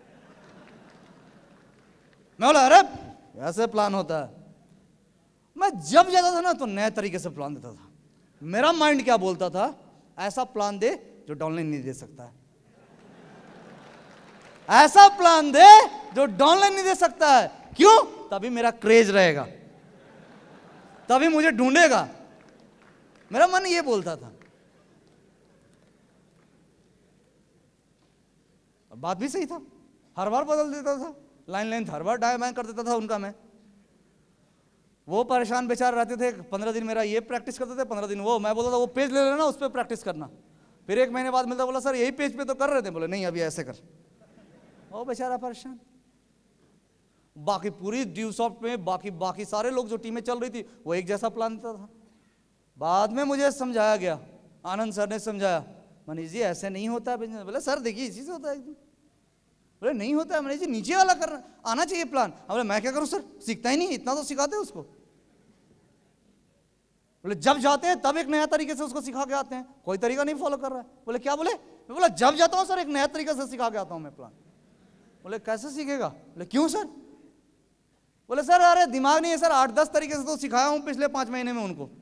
मैं बोला अरे ऐसे प्लान होता है। मैं जब जाता था ना तो नए तरीके से प्लान देता था। मेरा माइंड क्या बोलता था, ऐसा प्लान दे जो डाउनलाइन नहीं दे सकता है, ऐसा प्लान दे जो डाउनलाइन नहीं दे सकता है। क्यों? तभी मेरा क्रेज रहेगा, तभी मुझे ढूंढेगा। मेरा मन ये बोलता था। बात भी सही था, हर बार बदल देता था, लाइन लेंथ हर बार डाय बाय कर देता था उनका मैं। वो परेशान बेचारे रहते थे, पंद्रह दिन मेरा ये प्रैक्टिस करते थे, पंद्रह दिन वो। मैं बोलता था वो पेज ले लेना उस पर प्रैक्टिस करना। फिर एक महीने बाद मिलता, बोला सर यही पेज पे तो कर रहे थे, बोले नहीं अभी ऐसे कर। वो बेचारा परेशान। बाकी पूरी ड्यू सॉफ्ट में बाकी बाकी सारे लोग जो टीमें चल रही थी वो एक जैसा प्लान देता था। बाद में मुझे समझाया गया, आनंद सर ने समझाया, मनीष जी ऐसे नहीं होता है बिजनेस। बोले सर देखिए इसी से होता है एकदम। बोले नहीं होता है मनीष जी, नीचे वाला करना आना चाहिए प्लान। बोले मैं क्या करूं सर, सीखता ही नहीं, इतना तो सिखाते उसको। बोले जब जाते हैं तब एक नया तरीके से उसको सिखा के आते हैं, कोई तरीका नहीं फॉलो कर रहा है। बोले क्या बोले? मैं बोला जब जाता हूँ सर एक नया तरीके से सिखा के आता हूँ मैं प्लान। बोले कैसे सीखेगा? बोले क्यों सर? बोले सर अरे दिमाग नहीं है सर, आठ दस तरीके से तो सिखाया हूँ पिछले पांच महीने में उनको,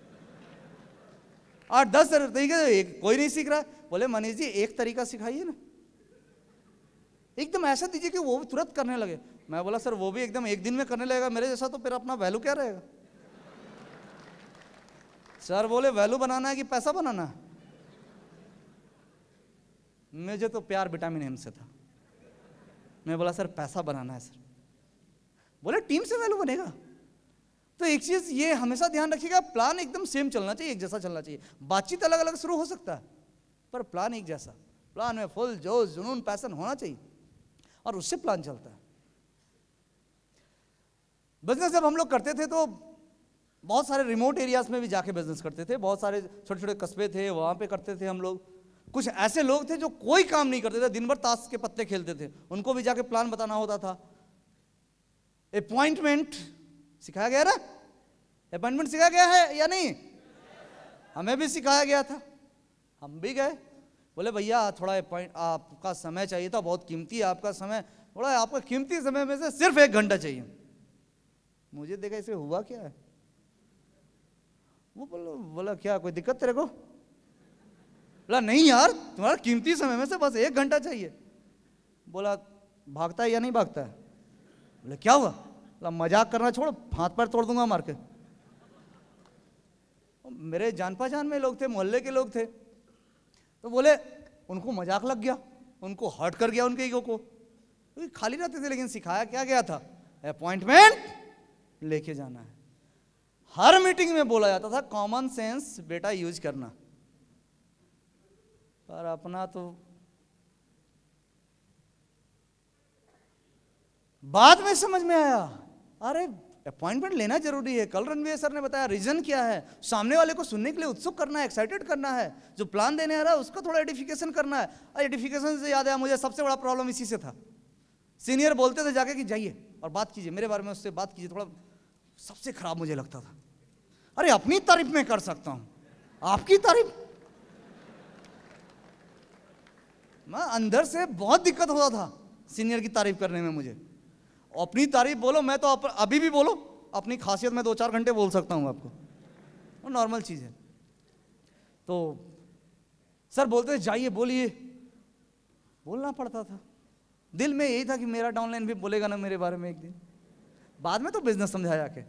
आठ दस तरीके से, एक कोई नहीं सीख रहा है। बोले मनीष जी एक तरीका सिखाइए ना, एकदम ऐसा दीजिए कि वो भी तुरंत करने लगे। मैं बोला सर वो भी एकदम एक दिन में करने लगेगा मेरे जैसा, तो फिर अपना वैल्यू क्या रहेगा? सर बोले वैल्यू बनाना है कि पैसा बनाना है? मुझे तो प्यार विटामिन एम से था। मैं बोला सर पैसा बनाना है सर। बोले टीम से वैल्यू बनेगा। तो एक चीज ये हमेशा ध्यान रखिएगा, प्लान एकदम सेम चलना चाहिए, एक जैसा चलना चाहिए। बातचीत अलग अलग शुरू हो सकता है पर प्लान एक जैसा, प्लान में फुल जोश जुनून पैशन होना चाहिए और उससे प्लान चलता है। बिजनेस जब हम लोग करते थे तो बहुत सारे रिमोट एरियाज में भी जाके बिजनेस करते थे, बहुत सारे छोटे छोटे कस्बे थे वहां पे करते थे हम लोग। कुछ ऐसे लोग थे जो कोई काम नहीं करते थे, दिन भर ताश के पत्ते खेलते थे, उनको भी जाके प्लान बताना होता था। अपॉइंटमेंट सिखाया गया ना, अपॉइंटमेंट सिखाया गया है या नहीं? हमें भी सिखाया गया था, हम भी गए। बोले भैया थोड़ा अपॉइंट आपका समय चाहिए था, बहुत कीमती है आपका समय, थोड़ा आपका कीमती समय में से सिर्फ एक घंटा चाहिए। मुझे देखा इसे हुआ क्या है, वो बोलो बोला क्या कोई दिक्कत तेरे को? बोला नहीं यार तुम्हारा कीमती समय में से बस एक घंटा चाहिए। बोला भागता है या नहीं भागता है? बोले क्या हुआ? बोला मजाक करना छोड़, हाथ पैर तोड़ दूंगा मार के। मेरे जान पहचान में लोग थे, मोहल्ले के लोग थे, तो बोले उनको मजाक लग गया, उनको हर्ट कर गया उनके ईगो को। तो खाली रहते थे लेकिन सिखाया क्या गया था? अपॉइंटमेंट लेके जाना है। हर मीटिंग में बोला जाता था कॉमन सेंस बेटा यूज करना, पर अपना तो बाद में समझ में आया, अरे अपॉइंटमेंट लेना जरूरी है। कल रणवीर सर ने बताया रीजन क्या है, सामने वाले को सुनने के लिए उत्सुक करना है, एक्साइटेड करना है, जो प्लान देने आ रहा है उसका थोड़ा एडिफिकेशन करना है। और एडिफिकेशन से याद आया मुझे सबसे बड़ा प्रॉब्लम इसी से था। सीनियर बोलते थे जाके कि जाइए और बात कीजिए मेरे बारे में, उससे बात कीजिए, थोड़ा सबसे खराब मुझे लगता था। अरे अपनी तारीफ में कर सकता हूं, आपकी तारीफ, मैं अंदर से बहुत दिक्कत होता था सीनियर की तारीफ करने में मुझे। अपनी तारीफ बोलो, मैं तो अप, अभी भी बोलो अपनी खासियत में दो चार घंटे बोल सकता हूं आपको, वो नॉर्मल चीज है। तो सर बोलते जाइए बोलिए, बोलना पड़ता था। दिल में यही था कि मेरा डाउनलाइन भी बोलेगा ना मेरे बारे में एक दिन, बाद में तो बिजनेस समझाया के।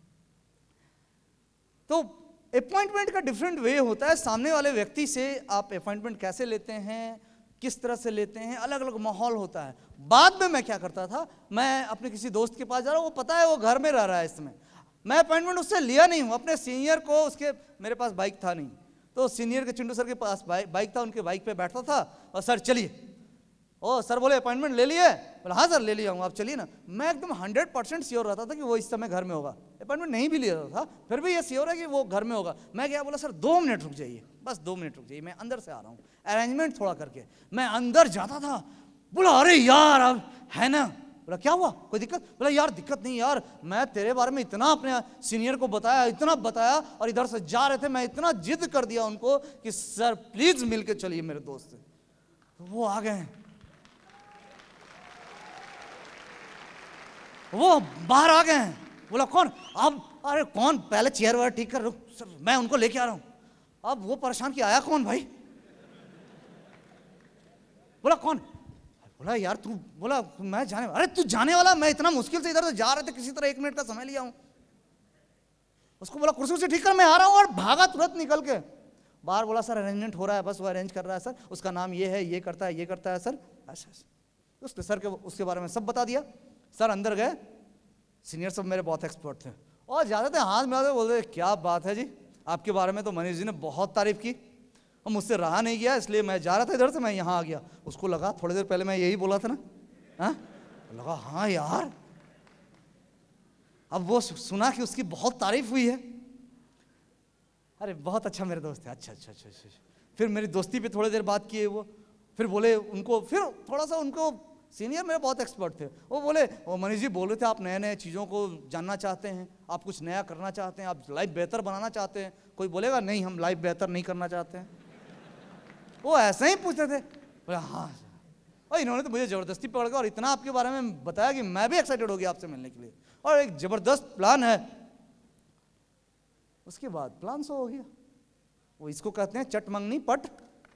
तो अपॉइंटमेंट का डिफरेंट वे होता है, सामने वाले व्यक्ति से आप अपॉइंटमेंट कैसे लेते हैं, किस तरह से लेते हैं, अलग अलग माहौल होता है। बाद में मैं क्या करता था, मैं अपने किसी दोस्त के पास जा रहा हूँ, वो पता है वो घर में रह रहा है इस समय, मैं अपॉइंटमेंट उससे लिया नहीं हूँ, अपने सीनियर को, उसके मेरे पास बाइक था नहीं, तो सीनियर के चिंटू सर के पास बाइक था, उनके बाइक पे बैठता था और सर चलिए, ओ सर बोले अपॉइंटमेंट ले लिए? बोला हाँ सर ले लिया हूँ, आप चलिए ना। मैं एकदम हंड्रेड परसेंट श्योर रहता था कि वो इस समय घर में होगा, अपॉइंटमेंट नहीं भी लिया था फिर भी ये श्योर है कि वो घर में होगा। मैं क्या बोला, सर दो मिनट रुक जाइए, बस दो मिनट रुक जाइए, मैं अंदर से आ रहा हूँ, अरेंजमेंट थोड़ा करके। मैं अंदर जाता था, बोला अरे यार अब है ना, बोला क्या हुआ कोई दिक्कत? बोला यार दिक्कत नहीं यार, मैं तेरे बारे में इतना अपने सीनियर को बताया, इतना बताया, और इधर से जा रहे थे मैं इतना जिद कर दिया उनको कि सर प्लीज मिल के चलिए मेरे दोस्त से। तो वो आ गए, वो बाहर आ गए हैं। बोला कौन? अब अरे कौन, पहले चेयर वायर ठीक कर, रुक सर मैं उनको लेके आ रहा हूं। अब वो परेशान किया, आया कौन भाई? बोला कौन? बोला यार तू, बोला मैं जाने, अरे तू जाने वाला, मैं इतना मुश्किल से इधर से जा रहे थे, किसी तरह एक मिनट का समय लिया हूं। उसको बोला कुर्सी से ठीक कर, मैं आ रहा हूं, और भागा तुरंत निकल के बाहर। बोला सर अरेंजमेंट हो रहा है, बस वो अरेंज कर रहा है सर, उसका नाम ये है, ये करता है, ये करता है सर। अच्छा उसके सर के उसके बारे में सब बता दिया। सर अंदर गए, सीनियर सब मेरे बहुत एक्सपर्ट थे और जाते थे हाथ मिलाते बोलते क्या बात है जी, आपके बारे में तो मनीष जी ने बहुत तारीफ की और मुझसे रहा नहीं गया, इसलिए मैं जा रहा था इधर से, मैं यहाँ आ गया। उसको लगा थोड़ी देर पहले मैं यही बोला था ना, हाँ लगा हाँ यार, अब वो सुना कि उसकी बहुत तारीफ हुई है। अरे बहुत अच्छा मेरे दोस्त है, अच्छा अच्छा अच्छा अच्छा। फिर मेरी दोस्ती पे थोड़ी देर बात किए वो, फिर बोले उनको, फिर थोड़ा सा उनको सीनियर मेरे बहुत एक्सपर्ट थे, वो बोले वो मनीष जी बोल रहे थे आप नए नए चीज़ों को जानना चाहते हैं, आप कुछ नया करना चाहते हैं, आप लाइफ बेहतर बनाना चाहते हैं। कोई बोलेगा नहीं हम लाइफ बेहतर नहीं करना चाहते हैं। वो ऐसे ही पूछते थे। बोले हाँ, और इन्होंने तो मुझे ज़बरदस्ती पकड़ के और इतना आपके बारे में बताया कि मैं भी एक्साइटेड हो गया आपसे मिलने के लिए, और एक ज़बरदस्त प्लान है। उसके बाद प्लान सो हो गया। वो इसको कहते हैं चट मंगनी पट।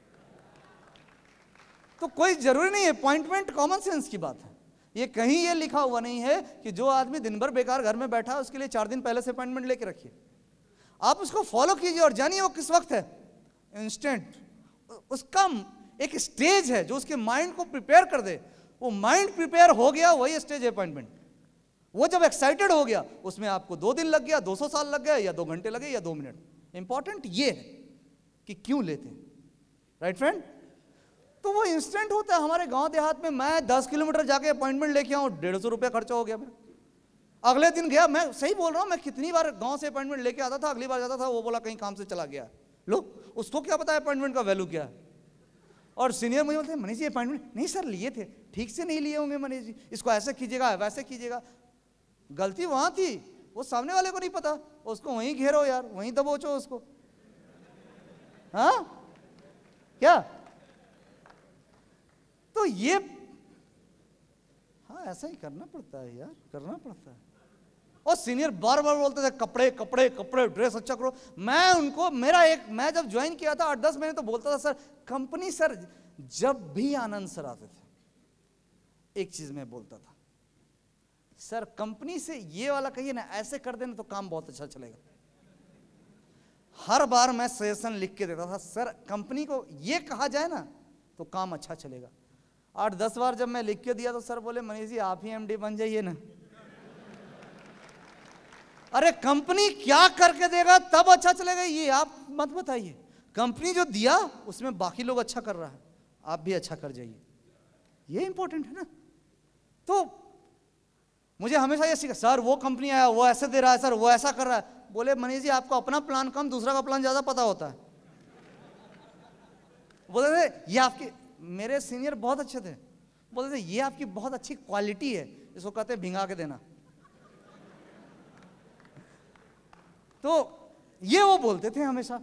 तो कोई जरूरी नहीं है, अपॉइंटमेंट कॉमन सेंस की बात है। ये कहीं ये लिखा हुआ नहीं है कि जो आदमी दिन भर बेकार घर में बैठा है उसके लिए चार दिन पहले से अपॉइंटमेंट लेके रखिए। आप उसको फॉलो कीजिए और जानिए वो किस वक्त है, इंस्टेंट। उसका एक स्टेज है जो उसके माइंड को प्रिपेयर कर दे। वो माइंड प्रिपेयर हो गया, वही स्टेज है अपॉइंटमेंट। वो जब एक्साइटेड हो गया, उसमें आपको दो दिन लग गया, दो सौ साल लग गए, या दो घंटे लगे, या दो मिनट। इंपॉर्टेंट ये है कि क्यों लेते हैं, राइट फ्रेंड। तो वो इंस्टेंट होता है। हमारे गांव देहात में मैं दस किलोमीटर जाके अपॉइंटमेंट लेके आऊं, डेढ़ सौ रुपया खर्चा हो गया मेरा। अगले दिन गया, मैं सही बोल रहा हूं, मैं कितनी बार गांव से अपॉइंटमेंट लेके आता था, अगली बार जाता था वो बोला कहीं काम से चला गया। लो, उसको क्या पता है अपॉइंटमेंट का वैल्यू क्या है। और सीनियर मुझे बोलते हैं मनीष जी अपॉइंटमेंट नहीं सर लिए थे, ठीक से नहीं लिए होंगे मनीष जी, इसको ऐसे कीजिएगा वैसे कीजिएगा। गलती वहां थी, वो सामने वाले को नहीं पता, उसको वहीं घेरो यार, वहीं दबोचो उसको। हाँ क्या, तो ये हाँ ऐसा ही करना पड़ता है यार, करना पड़ता है। और सीनियर बार बार बोलते थे कपड़े कपड़े कपड़े, ड्रेस अच्छा करो। मैं उनको, मेरा एक, मैं जब ज्वाइन किया था आठ दस महीने तो बोलता था सर कंपनी, सर जब भी आनंद सर आते थे एक चीज मैं बोलता था, सर कंपनी से ये वाला कहिए ना, ऐसे कर देना तो काम बहुत अच्छा चलेगा। हर बार मैं सजेशन लिख के देता था, सर कंपनी को ये कहा जाए ना तो काम अच्छा चलेगा। आठ दस बार जब मैं लिख के दिया तो सर बोले मनीष जी आप ही एमडी बन जाइए ना। अरे कंपनी क्या करके देगा तब अच्छा चलेगा, ये आप मत बताइए। कंपनी जो दिया उसमें बाकी लोग अच्छा कर रहा है, आप भी अच्छा कर जाइए, ये इंपॉर्टेंट है ना। तो मुझे हमेशा ये सीखा, सर वो कंपनी आया वो ऐसे दे रहा है, सर वो ऐसा कर रहा है। बोले मनीष जी आपको अपना प्लान कम, दूसरा का प्लान ज्यादा पता होता है। बोले थे ये आपकी, मेरे सीनियर बहुत अच्छे थे, बोले थे ये आपकी बहुत अच्छी क्वालिटी है, इसको कहते हैं भिंगा के देना। तो ये वो बोलते थे हमेशा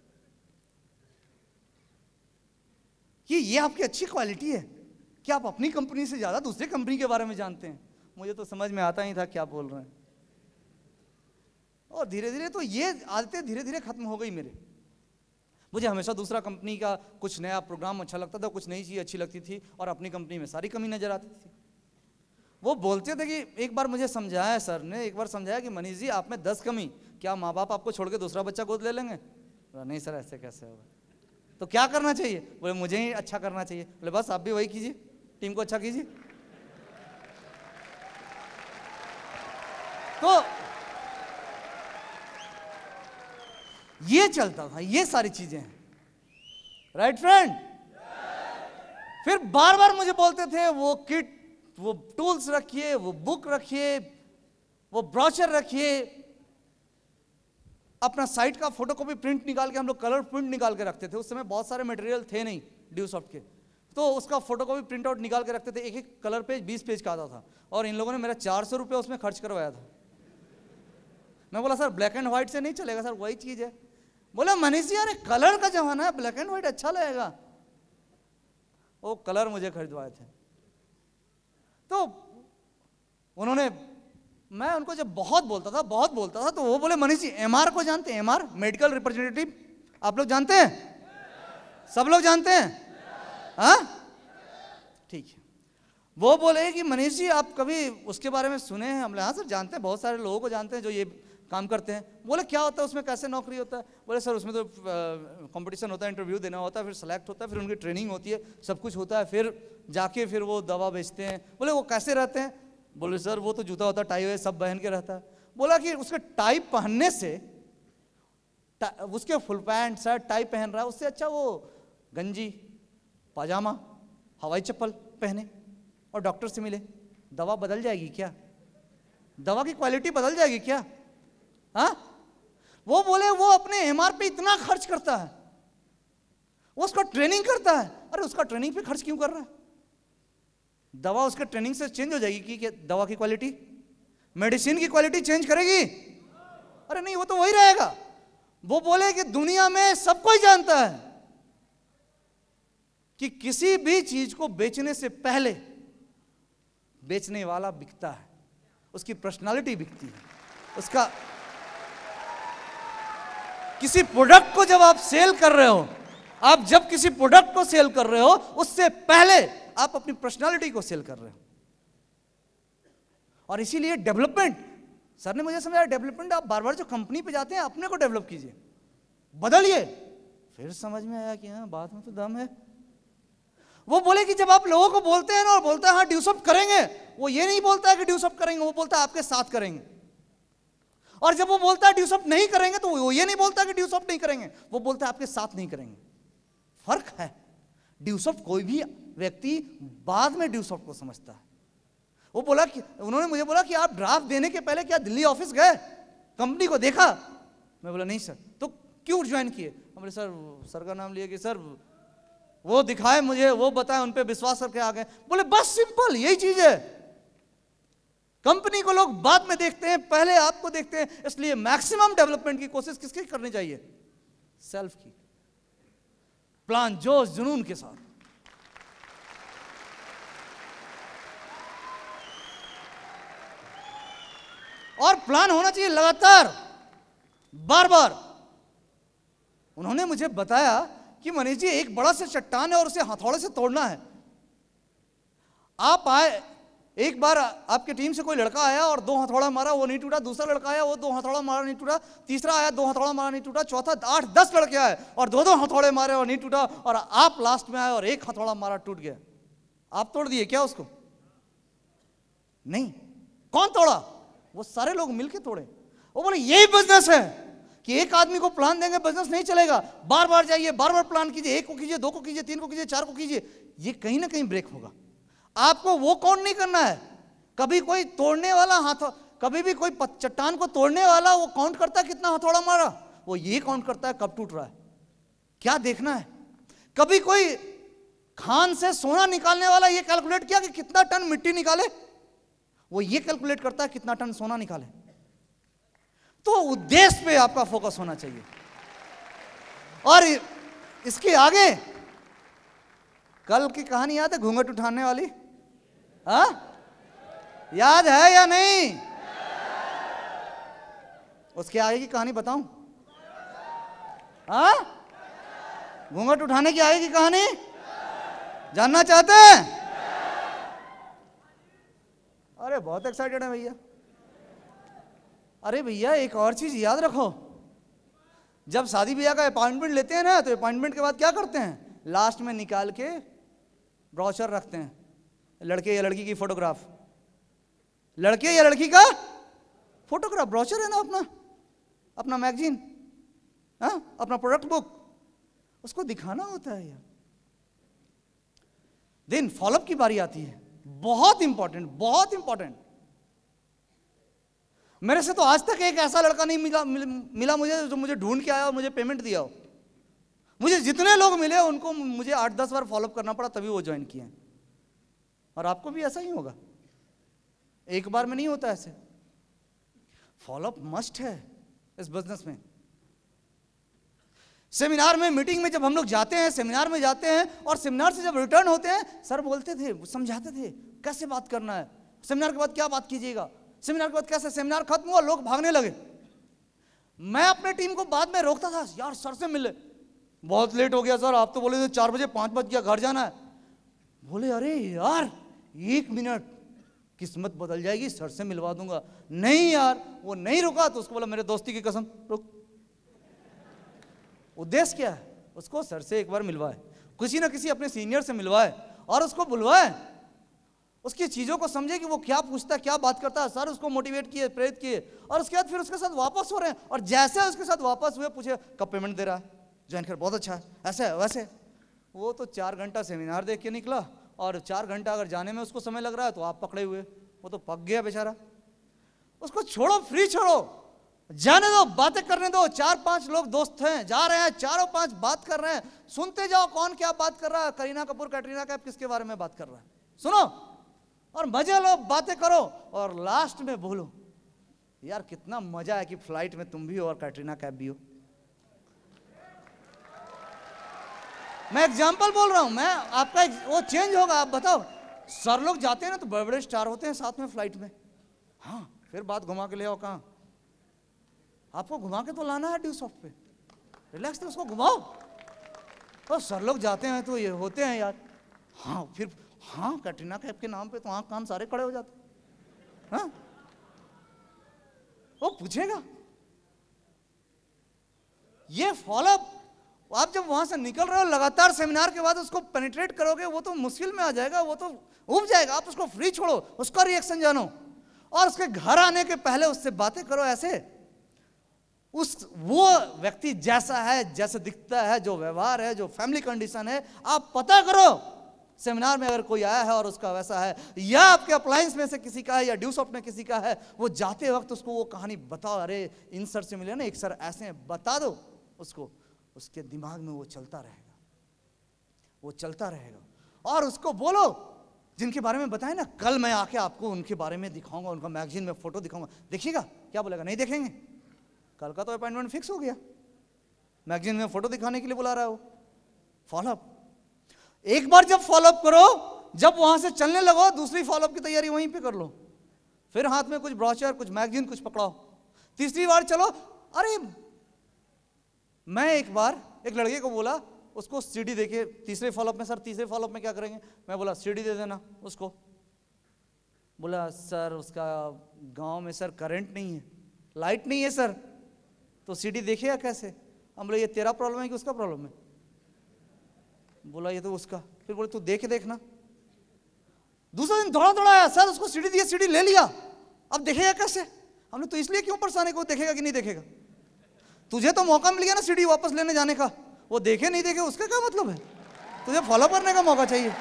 कि ये आपकी अच्छी क्वालिटी है कि आप अपनी कंपनी से ज्यादा दूसरी कंपनी के बारे में जानते हैं। मुझे तो समझ में आता ही था क्या बोल रहे हैं। और धीरे धीरे तो ये आदतें धीरे धीरे खत्म हो गई मेरे। मुझे हमेशा दूसरा कंपनी का कुछ नया प्रोग्राम अच्छा लगता था, कुछ नई चीज़ अच्छी लगती थी, और अपनी कंपनी में सारी कमी नजर आती थी। वो बोलते थे कि एक बार मुझे समझाया सर ने, एक बार समझाया कि मनीष जी आप में दस कमी, क्या माँ बाप आपको छोड़ के दूसरा बच्चा गोद ले लेंगे? नहीं सर ऐसे कैसे होगा, तो क्या करना चाहिए? बोले मुझे ही अच्छा करना चाहिए। बोले बस आप भी वही कीजिए, टीम को अच्छा कीजिए। तो ये चलता था, ये सारी चीजें हैं, राइट फ्रेंड। फिर बार बार मुझे बोलते थे वो किट, वो टूल्स रखिए, वो बुक रखिए, वो ब्रोशर रखिए, अपना साइट का फोटोकॉपी प्रिंट निकाल के, हम लोग कलर प्रिंट निकाल के रखते थे। उस समय बहुत सारे मटेरियल थे नहीं ड्यू सॉफ्ट के, तो उसका फोटोकॉपी प्रिंट आउट निकाल के रखते थे। एक एक कलर पेज बीस पेज का आता था, और इन लोगों ने मेरा चार सौ रुपये उसमें खर्च करवाया था। मैं बोला सर ब्लैक एंड व्हाइट से नहीं चलेगा सर, वही चीज है। बोला मनीष जी यार कलर का जमाना है, ब्लैक एंड व्हाइट अच्छा लगेगा। वो कलर मुझे खरीदवाए थे। तो उन्होंने, मैं उनको जब बहुत बोलता था बहुत बोलता था तो वो बोले मनीष जी एमआर को जानते हैं? एमआर मेडिकल रिप्रेजेंटेटिव, आप लोग जानते हैं? सब लोग जानते हैं? हाँ ठीक है। वो बोले कि मनीष जी आप कभी उसके बारे में सुने हैं? हमने हाँ सर जानते हैं, बहुत सारे लोगों को जानते हैं जो ये काम करते हैं। बोले क्या होता है उसमें, कैसे नौकरी होता है? बोले सर उसमें तो कंपटीशन होता है, इंटरव्यू देना होता है, फिर सेलेक्ट होता है, फिर उनकी ट्रेनिंग होती है, सब कुछ होता है, फिर जाके फिर वो दवा बेचते हैं। बोले वो कैसे रहते हैं? बोले सर वो तो जूता होता है, टाई सब पहन के रहता है। बोला कि उसके टाई पहनने से, उसके फुल पैंट शर्ट टाई पहन रहा है, उससे अच्छा वो गंजी पाजामा हवाई चप्पल पहने और डॉक्टर से मिले। दवा बदल जाएगी क्या? दवा की क्वालिटी बदल जाएगी क्या? हाँ? वो बोले वो अपने एमआर पे इतना खर्च करता है, वो उसका ट्रेनिंग करता है। अरे उसका ट्रेनिंग पे खर्च क्यों कर रहा है? दवा उसके ट्रेनिंग से चेंज हो जाएगी कि क्या दवा की क्वालिटी, मेडिसिन की क्वालिटी चेंज करेगी? अरे नहीं, वो तो वही रहेगा। वो बोले कि दुनिया में सब कोई जानता है कि किसी भी चीज को बेचने से पहले बेचने वाला बिकता है, उसकी पर्सनालिटी बिकती है, उसका किसी प्रोडक्ट को जब आप सेल कर रहे हो, आप जब किसी प्रोडक्ट को सेल कर रहे हो उससे पहले आप अपनी पर्सनालिटी को सेल कर रहे हो। और इसीलिए डेवलपमेंट, सर ने मुझे समझाया, डेवलपमेंट आप बार बार जो कंपनी पे जाते हैं अपने को डेवलप कीजिए, बदलिए। फिर समझ में आया कि हाँ बात में तो दम है। वो बोले कि जब आप लोगों को बोलते हैं ना और बोलता है हाँ ड्यूसअप करेंगे, वो ये नहीं बोलता है कि ड्यूसअप करेंगे, वो बोलता है आपके साथ करेंगे। और जब वो बोलता है ड्यूसअप नहीं करेंगे तो वो ये नहीं बोलता कि ड्यूसअप नहीं करेंगे, वो बोलता है आपके साथ नहीं करेंगे। फर्क है। ड्यूसअप कोई भी व्यक्ति बाद में ड्यूसअप को समझता है। वो बोला कि उन्होंने मुझे बोला कि आप ड्राफ्ट देने के पहले क्या दिल्ली ऑफिस गए, कंपनी को देखा? मैं बोला नहीं सर। तो क्यों ज्वाइन किए? बोले सर, सर का नाम लिया कि सर वो दिखाए मुझे, वो बताए, उन पे विश्वास करके आ गए। बोले बस सिंपल यही चीज है। कंपनी को लोग बाद में देखते हैं, पहले आपको देखते हैं। इसलिए मैक्सिमम डेवलपमेंट की कोशिश किसकी करनी चाहिए? सेल्फ की। प्लान, जोश, जुनून के साथ। और प्लान होना चाहिए लगातार, बार बार। उन्होंने मुझे बताया कि मनीष जी एक बड़ा सा चट्टान है और उसे हथौड़े से तोड़ना है। आप आए, एक बार आपकी टीम से कोई लड़का आया और दो हथौड़ा मारा, वो नहीं टूटा। दूसरा लड़का आया, वो दो हथौड़ा मारा, नहीं टूटा। तीसरा आया, दो हथौड़ा मारा, नहीं टूटा। चौथा, आठ दस लड़के आए और दो दो हथौड़े मारे और नहीं टूटा। और आप लास्ट में आए और एक हथौड़ा मारा, टूट गया। आप तोड़ दिए क्या उसको? नहीं। कौन तोड़ा? वो सारे लोग मिलके तोड़े। वो बोले यही बिजनेस है कि एक आदमी को प्लान देंगे बिजनेस नहीं चलेगा। बार बार जाइए, बार बार प्लान कीजिए, एक को कीजिए, दो को कीजिए, तीन को कीजिए, चार को कीजिए। ये कहीं ना कहीं ब्रेक होगा। आपको वो काउंट नहीं करना है। कभी कोई तोड़ने वाला हाथ, कभी भी कोई चट्टान को तोड़ने वाला वो काउंट करता है कितना हथौड़ा मारा, वो ये काउंट करता है कब टूट रहा है। क्या देखना है? कभी कोई खान से सोना निकालने वाला ये कैलकुलेट किया कि कितना टन मिट्टी निकाले, वो ये कैलकुलेट करता है कितना टन सोना निकाले। तो उद्देश्य पे आपका फोकस होना चाहिए। और इसके आगे कल की कहानी याद है, घूंघट उठाने वाली? हाँ, याद है या नहीं? उसके आगे की कहानी बताऊं? हाँ, घूंघट उठाने की आगे की कहानी जानना चाहते हैं? अरे बहुत एक्साइटेड है भैया। अरे भैया एक और चीज याद रखो, जब शादी ब्याह का अपॉइंटमेंट लेते हैं ना, तो अपॉइंटमेंट के बाद क्या करते हैं? लास्ट में निकाल के ब्रोशर रखते हैं, लड़के या लड़की की फोटोग्राफ, लड़के या लड़की का फोटोग्राफ। ब्रोशर है ना अपना, अपना मैगजीन, हाँ, अपना प्रोडक्ट बुक, उसको दिखाना होता है यार। देन फॉलोअप की बारी आती है, बहुत इंपॉर्टेंट, बहुत इंपॉर्टेंट। मेरे से तो आज तक एक ऐसा लड़का नहीं मिला मिल, मिला मुझे जो मुझे ढूंढ के आया और मुझे पेमेंट दिया हो। मुझे जितने लोग मिले उनको मुझे आठ दस बार फॉलोअप करना पड़ा, तभी वो ज्वाइन किए। और आपको भी ऐसा ही होगा, एक बार में नहीं होता ऐसे। फॉलोअप मस्ट है इस बिजनेस में। सेमिनार में, मीटिंग में जब हम लोग जाते हैं, सेमिनार में जाते हैं और सेमिनार से जब रिटर्न होते हैं, सर बोलते थे, समझाते थे कैसे बात करना है, सेमिनार के बाद क्या बात कीजिएगा, सेमिनार के बाद कैसे। सेमिनार खत्म हुआ, लोग भागने लगे। मैं अपने टीम को बाद में रोकता था, यार सर से मिले, बहुत लेट हो गया सर, आप तो बोले थे चार बजे, पांच बज गया, घर जाना है। बोले अरे यार एक मिनट, किस्मत बदल जाएगी, सर से मिलवा दूंगा। नहीं यार, वो नहीं रुका तो उसको बोला मेरे दोस्ती की कसम रुक। उद्देश्य क्या है? उसको सर से एक बार मिलवाए, किसी ना किसी अपने सीनियर से मिलवाए और उसको बुलवाए, उसकी चीजों को समझे कि वो क्या पूछता है, क्या बात करता है। सर उसको मोटिवेट किए, प्रेरित किए और उसके बाद फिर उसके साथ वापस हो रहे हैं। और जैसे उसके साथ वापस हुए, पूछे कब पेमेंट दे रहा है, ज्वाइन कर, बहुत अच्छा है, ऐसे है वैसे। वो तो चार घंटा सेमिनार देख के निकला और चार घंटा अगर जाने में उसको समय लग रहा है तो आप पकड़े हुए, वो तो पक गया बेचारा। उसको छोड़ो, फ्री छोड़ो, जाने दो, बातें करने दो। चार पांच लोग दोस्त हैं, जा रहे हैं, चारों पांच बात कर रहे हैं, सुनते जाओ कौन क्या बात कर रहा है। करीना कपूर, कैटरीना कैफ किसके बारे में बात कर रहा है, सुनो। और मजे लो, बातें करो और लास्ट में बोलो यार कितना मजा है कि फ्लाइट में तुम भी हो और कैटरीना कैफ भी हो। मैं एग्जाम्पल बोल रहा हूं, मैं आपका वो चेंज होगा। आप बताओ, सर लोग जाते हैं ना तो बड़े बड़े स्टार होते हैं साथ में फ्लाइट में, हाँ फिर बात घुमा के ले आओ। कहाँ आपको घुमा के तो लाना है ड्यू सॉफ्ट पे, रिलैक्स तो उसको घुमाओ। तो सर लोग जाते हैं तो ये होते हैं यार, हाँ फिर हाँ कैटरीना कैफ के नाम पे तो आँख कान सारे खड़े हो जाते। हाँ वो पूछेगा ये फॉलोअप। आप जब वहां से निकल रहे हो लगातार सेमिनार के बाद उसको पेनिट्रेट करोगे, वो तो मुश्किल में आ जाएगा, वो तो उब जाएगा। आप उसको फ्री छोड़ो, उसका रिएक्शन जानो और उसके घर आने के पहले उससे बातें करो ऐसे। उस वो व्यक्ति जैसा है, जैसे दिखता है, जो व्यवहार है, जो फैमिली कंडीशन है, आप पता करो। सेमिनार में अगर कोई आया है और उसका वैसा है, या आपके अप्लायंस में से किसी का है, या ड्यू सॉफ्ट में किसी का है, वो जाते वक्त उसको वो कहानी बताओ, अरे इन सर से मिले ना, एक सर ऐसे हैं, बता दो उसको। उसके दिमाग में वो चलता रहेगा, वो चलता रहेगा। और उसको बोलो जिनके बारे में बताए ना, कल मैं आके आपको उनके बारे में दिखाऊंगा, उनका मैगजीन में फोटो दिखाऊंगा, देखिएगा। क्या बोलेगा? नहीं देखेंगे, कल का तो अपॉइंटमेंट फिक्स हो गया, मैगजीन में फोटो दिखाने के लिए बुला रहा है वो। फॉलोअप एक बार जब फॉलोअप करो, जब वहां से चलने लगो, दूसरी फॉलोअप की तैयारी वहीं पे कर लो। फिर हाथ में कुछ ब्रोशर, कुछ मैगजीन, कुछ पकड़ाओ। तीसरी बार चलो, अरे मैं एक बार एक लड़के को बोला, उसको सीडी देके, तीसरे फॉलोअप में, सर तीसरे फॉलोअप में क्या करेंगे? मैं बोला सीडी दे देना उसको। बोला सर उसका गांव में सर करंट नहीं है, लाइट नहीं है सर, तो सीडी देखेगा कैसे? हम बोले ये तेरा प्रॉब्लम है कि उसका प्रॉब्लम है? बोला ये तो उसका। फिर बोले तू देखे देखना। दूसरा दिन दौड़ा दौड़ा आया, सर उसको सीडी दिया, सीडी ले लिया, अब देखेगा कैसे? हमने तो इसलिए क्यों परेशान है, को देखेगा कि नहीं देखेगा? तुझे तो मौका मिल गया ना सीडी वापस लेने जाने का, वो देखे नहीं देखे उसका क्या मतलब है? तुझे फॉलो करने का मौका चाहिए।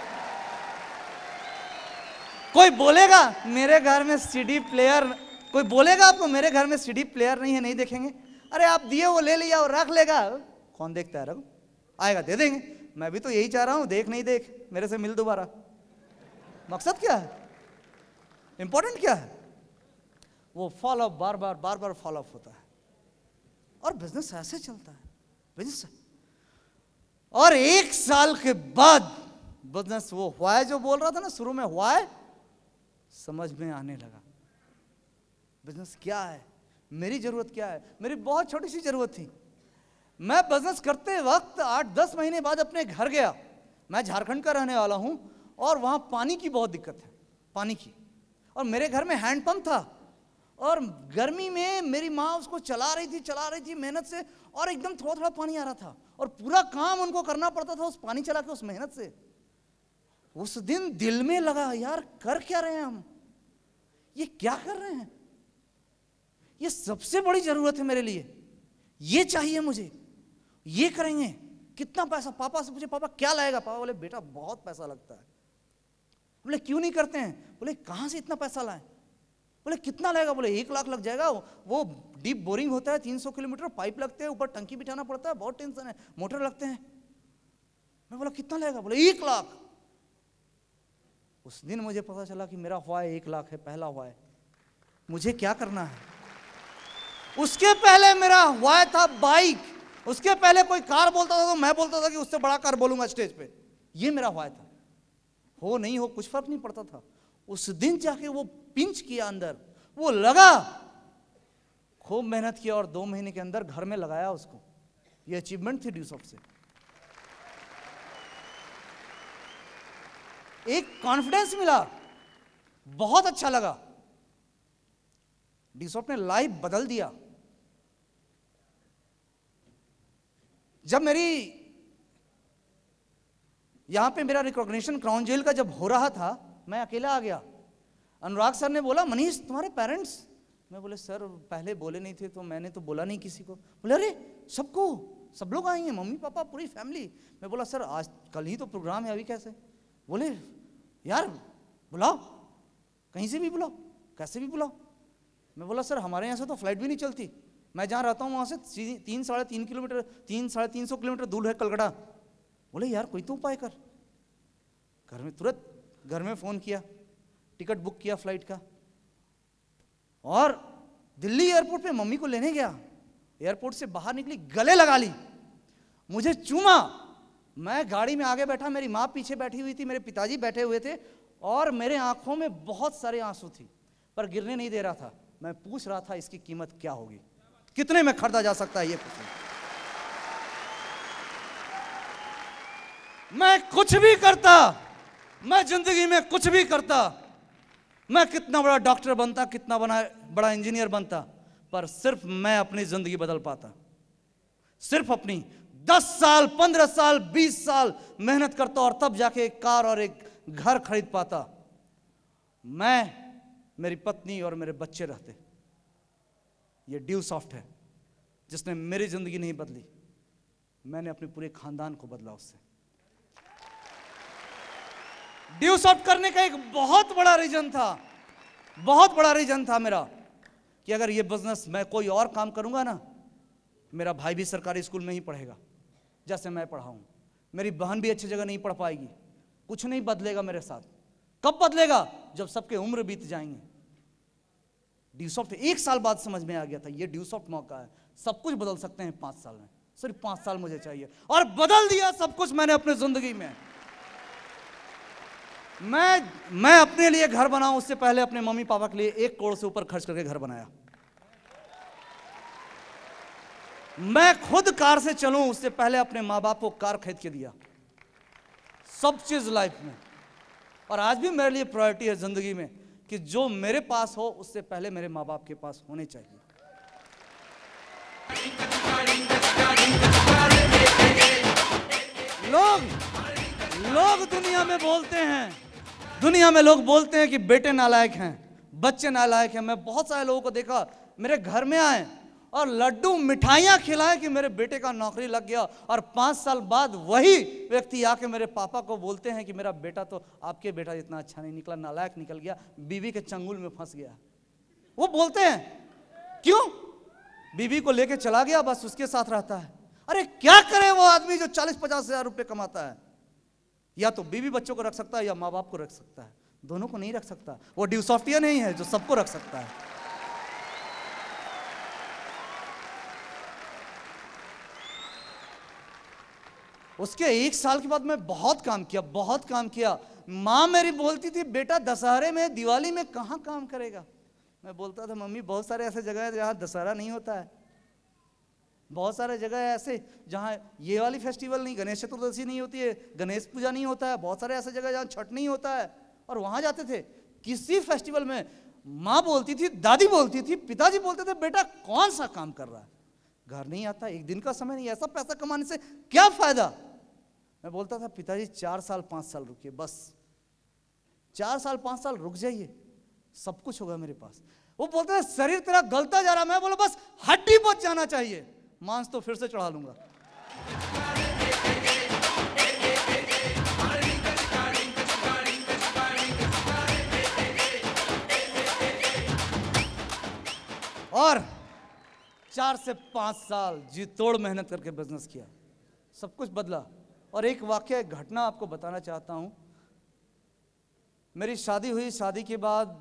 कोई बोलेगा मेरे घर में सीडी प्लेयर, कोई बोलेगा आपको मेरे घर में सीडी प्लेयर नहीं है, नहीं देखेंगे? अरे आप दिए, वो ले लिया और रख लेगा, कौन देखता है? रखो, आएगा दे देंगे। मैं भी तो यही चाह रहा हूं, देख नहीं देख, मेरे से मिल दोबारा। मकसद क्या है, इंपॉर्टेंट क्या है? वो फॉलोअप, बार बार बार बार फॉलोअप होता है और बिजनेस ऐसे चलता है, बिजनेस। और एक साल के बाद बिजनेस वो हुआ है जो बोल रहा था ना, शुरू में हुआ है, समझ में आने लगा बिजनेस क्या है, मेरी जरूरत क्या है। मेरी बहुत छोटी सी जरूरत थी। मैं बिजनेस करते वक्त आठ दस महीने बाद अपने घर गया। मैं झारखंड का रहने वाला हूं और वहां पानी की बहुत दिक्कत है, पानी की। और मेरे घर में हैंडपंप था और गर्मी में मेरी माँ उसको चला रही थी चला रही थी मेहनत से, और एकदम थोड़ा थोड़ा पानी आ रहा था और पूरा काम उनको करना पड़ता था उस पानी चला के, उस मेहनत से। उस दिन दिल में लगा, यार कर क्या रहे हैं हम, ये क्या कर रहे हैं? ये सबसे बड़ी जरूरत है मेरे लिए, ये चाहिए मुझे, ये करेंगे। कितना पैसा? पापा से पूछे, पापा क्या लाएगा? पापा बोले बेटा बहुत पैसा लगता है। बोले क्यों नहीं करते हैं? बोले कहां से इतना पैसा लाएं? बोले कितना लगेगा? बोले एक लाख लग जाएगा। वो डीप बोरिंग होता है, तीन सौ किलोमीटर, पाइप लगते हैं, ऊपर टंकी बिठाना पड़ता है, बहुत टेंशन है, मोटर लगते हैं। मैं बोला कितना लगेगा? बोले एक लाख। उस दिन मुझे पता चला कि मेरा हुआ है एक लाख है, पहला हुआ है, मुझे क्या करना है। उसके पहले मेरा हुआ था बाइक, उसके पहले कोई कार बोलता था तो मैं बोलता था कि उससे बड़ा कार बोलूंगा स्टेज पे। ये मेरा हुआ था, हो नहीं हो कुछ फर्क नहीं पड़ता था। उस दिन जाके वो पिंच किया अंदर, वो लगा, खूब मेहनत किया और दो महीने के अंदर घर में लगाया उसको। ये अचीवमेंट थी ड्यू सॉफ्ट से। एक कॉन्फिडेंस मिला, बहुत अच्छा लगा। ड्यू सॉफ्ट ने लाइफ बदल दिया। जब मेरी यहां पे मेरा रिकॉग्निशन क्राउन जेल का जब हो रहा था, मैं अकेला आ गया। अनुराग सर ने बोला मनीष तुम्हारे पेरेंट्स? मैं बोले सर पहले बोले नहीं थे तो मैंने तो बोला नहीं किसी को। बोले अरे सबको, सब लोग आएंगे, मम्मी पापा पूरी फैमिली। मैं बोला सर आज कल ही तो प्रोग्राम है, अभी कैसे? बोले यार बुलाओ, कहीं से भी बुलाओ, कैसे भी बुलाओ। मैं बोला सर हमारे यहाँ से तो फ्लाइट भी नहीं चलती, मैं जहाँ रहता हूँ वहाँ से तीन साढ़े तीन किलोमीटर तीन साढ़े तीन सौ किलोमीटर दूर है कलकत्ता। बोले यार कोई तो उपाय कर। घर में तुरंत घर में फ़ोन किया, टिकट बुक किया फ्लाइट का, और दिल्ली एयरपोर्ट पे मम्मी को लेने गया। एयरपोर्ट से बाहर निकली, गले लगा ली, मुझे चूमा। मैं गाड़ी में आगे बैठा, मेरी माँ पीछे बैठी हुई थी, मेरे पिताजी बैठे हुए थे, और मेरे आंखों में बहुत सारे आंसू थी, पर गिरने नहीं दे रहा था। मैं पूछ रहा था इसकी कीमत क्या होगी, कितने में खरीदा जा सकता है ये पूछ। मैं कुछ भी करता, मैं जिंदगी में कुछ भी करता, मैं कितना बड़ा डॉक्टर बनता, कितना बड़ा बड़ा इंजीनियर बनता, पर सिर्फ मैं अपनी जिंदगी बदल पाता। सिर्फ अपनी दस साल, पंद्रह साल, बीस साल मेहनत करता और तब जाके एक कार और एक घर खरीद पाता। मैं, मेरी पत्नी और मेरे बच्चे रहते। ये ड्यू सॉफ्ट है जिसने मेरी जिंदगी नहीं बदली, मैंने अपने पूरे खानदान को बदला उससे। ड्यू सॉफ्ट करने का एक बहुत बड़ा रीजन था, बहुत बड़ा रीजन था मेरा, कि अगर ये बिजनेस मैं कोई और काम करूंगा ना, मेरा भाई भी सरकारी स्कूल में ही पढ़ेगा जैसे मैं पढ़ा हूं, मेरी बहन भी अच्छी जगह नहीं पढ़ पाएगी, कुछ नहीं बदलेगा मेरे साथ। कब बदलेगा? जब सबके उम्र बीत जाएंगे। ड्यू सॉफ्ट एक साल बाद समझ में आ गया था, ये ड्यू सॉफ्ट मौका है, सब कुछ बदल सकते हैं पांच साल में, सिर्फ पांच साल मुझे चाहिए, और बदल दिया सब कुछ मैंने अपनी जिंदगी में। मैं मैं अपने लिए घर बनाऊं उससे पहले अपने मम्मी पापा के लिए एक करोड़ से ऊपर खर्च करके घर बनाया। मैं खुद कार से चलूं उससे पहले अपने माँ बाप को कार खरीद के दिया, सब चीज लाइफ में। और आज भी मेरे लिए प्रायोरिटी है जिंदगी में कि जो मेरे पास हो उससे पहले मेरे माँ बाप के पास होने चाहिए। लोग लोग दुनिया में बोलते हैं, दुनिया में लोग बोलते हैं कि बेटे नालायक हैं, बच्चे नालायक हैं। मैं बहुत सारे लोगों को देखा, मेरे घर में आए और लड्डू मिठाइयां खिलाए कि मेरे बेटे का नौकरी लग गया, और पांच साल बाद वही व्यक्ति आके मेरे पापा को बोलते हैं कि मेरा बेटा तो आपके बेटा इतना अच्छा नहीं निकला, नालायक निकल गया, बीवी के चंगुल में फंस गया। वो बोलते हैं क्यों? बीवी को लेके चला गया, बस उसके साथ रहता है। अरे क्या करे वो आदमी जो चालीस पचास हजार रुपये कमाता है? या तो बीवी बच्चों को रख सकता है या माँ बाप को रख सकता है, दोनों को नहीं रख सकता। वो ड्यू सॉफ्टवेयर नहीं है जो सबको रख सकता है। उसके एक साल के बाद मैं बहुत काम किया, बहुत काम किया। माँ मेरी बोलती थी बेटा दशहरे में, दिवाली में कहाँ काम करेगा? मैं बोलता था मम्मी बहुत सारे ऐसे जगह है जहाँ दशहरा नहीं होता है, बहुत सारे जगह है ऐसे जहाँ ये वाली फेस्टिवल नहीं, गणेश चतुर्दशी नहीं होती है, गणेश पूजा नहीं होता है, बहुत सारे ऐसे जगह जहाँ छठ नहीं होता है, और वहाँ जाते थे किसी फेस्टिवल में। माँ बोलती थी, दादी बोलती थी, पिताजी बोलते थे बेटा कौन सा काम कर रहा है, घर नहीं आता, एक दिन का समय नहीं, ऐसा पैसा कमाने से क्या फायदा? मैं बोलता था पिताजी चार साल पाँच साल रुकिए, बस चार साल पाँच साल रुक जाइए, सब कुछ होगा मेरे पास। वो बोलते हैं शरीर तेरा गलता जा रहा। मैं बोला बस हड्डी बच जाना चाहिए, मांस तो फिर से चढ़ा लूंगा। और चार से पांच साल जी तोड़ मेहनत करके बिजनेस किया, सब कुछ बदला। और एक वाकया, एक घटना आपको बताना चाहता हूं। मेरी शादी हुई, शादी के बाद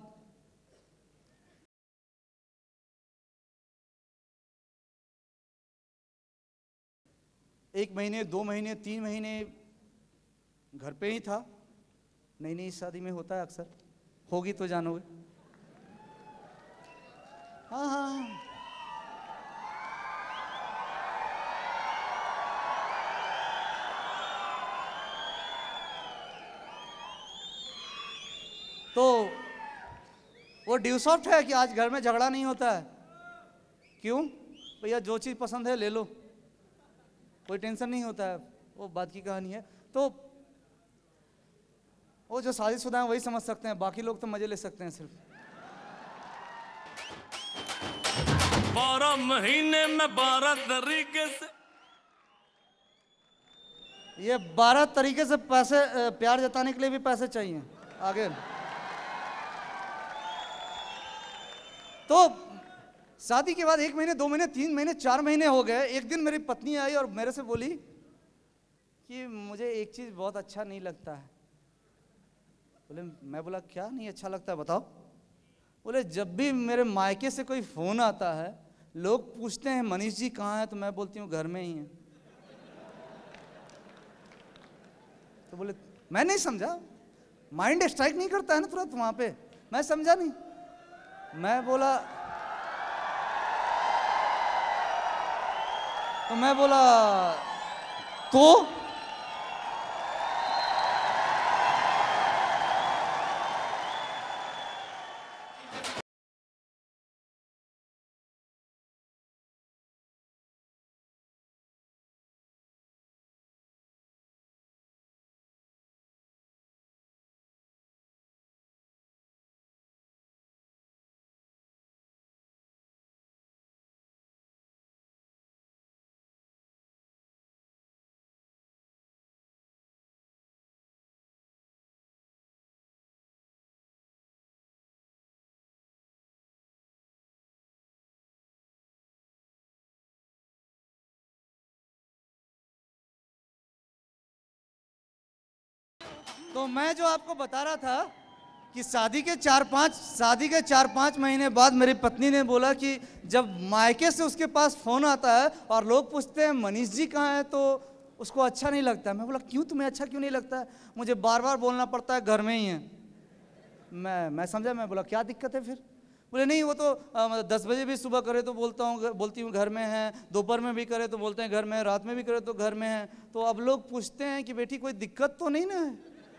एक महीने, दो महीने, तीन महीने घर पे ही था। नई नई शादी में होता है अक्सर, होगी तो जानोगे। हाँ हाँ तो वो ड्यू सॉफ्ट है कि आज घर में झगड़ा नहीं होता है। क्यों? भैया जो चीज़ पसंद है ले लो, कोई टेंशन नहीं होता है, वो बात की कहानी है। तो वो जो शादीशुदा हैं वही समझ सकते हैं, बाकी लोग तो मजे ले सकते हैं सिर्फ। बारह महीने में बारह तरीके से, ये बारह तरीके से पैसे, प्यार जताने के लिए भी पैसे चाहिए आगे। तो शादी के बाद एक महीने, दो महीने, तीन महीने, चार महीने हो गए। एक दिन मेरी पत्नी आई और मेरे से बोली कि मुझे एक चीज बहुत अच्छा नहीं लगता है। बोले मैं बोला क्या नहीं अच्छा लगता है बताओ। बोले जब भी मेरे मायके से कोई फ़ोन आता है लोग पूछते हैं मनीष जी कहाँ हैं, तो मैं बोलती हूँ घर में ही हैं। तो बोले मैं नहीं समझा, माइंड स्ट्राइक नहीं करता है ना तुरंत वहाँ पे, मैं समझा नहीं। मैं बोला तो मैं बोला तो तो मैं जो आपको बता रहा था कि शादी के चार पांच शादी के चार पांच महीने बाद मेरी पत्नी ने बोला कि जब मायके से उसके पास फोन आता है और लोग पूछते हैं मनीष जी कहाँ हैं, तो उसको अच्छा नहीं लगता है। मैं बोला क्यों, तुम्हें अच्छा क्यों नहीं लगता है? मुझे बार बार बोलना पड़ता है घर में ही है। मैं मैं समझा, मैं बोला क्या दिक्कत है फिर? बोले नहीं वो तो आ, दस बजे भी सुबह करे तो बोलता हूँ बोलती हूँ घर में है, दोपहर में भी करे तो बोलते हैं घर में है, रात में भी करे तो घर में है। तो अब लोग पूछते हैं कि बेटी कोई दिक्कत तो नहीं ना है?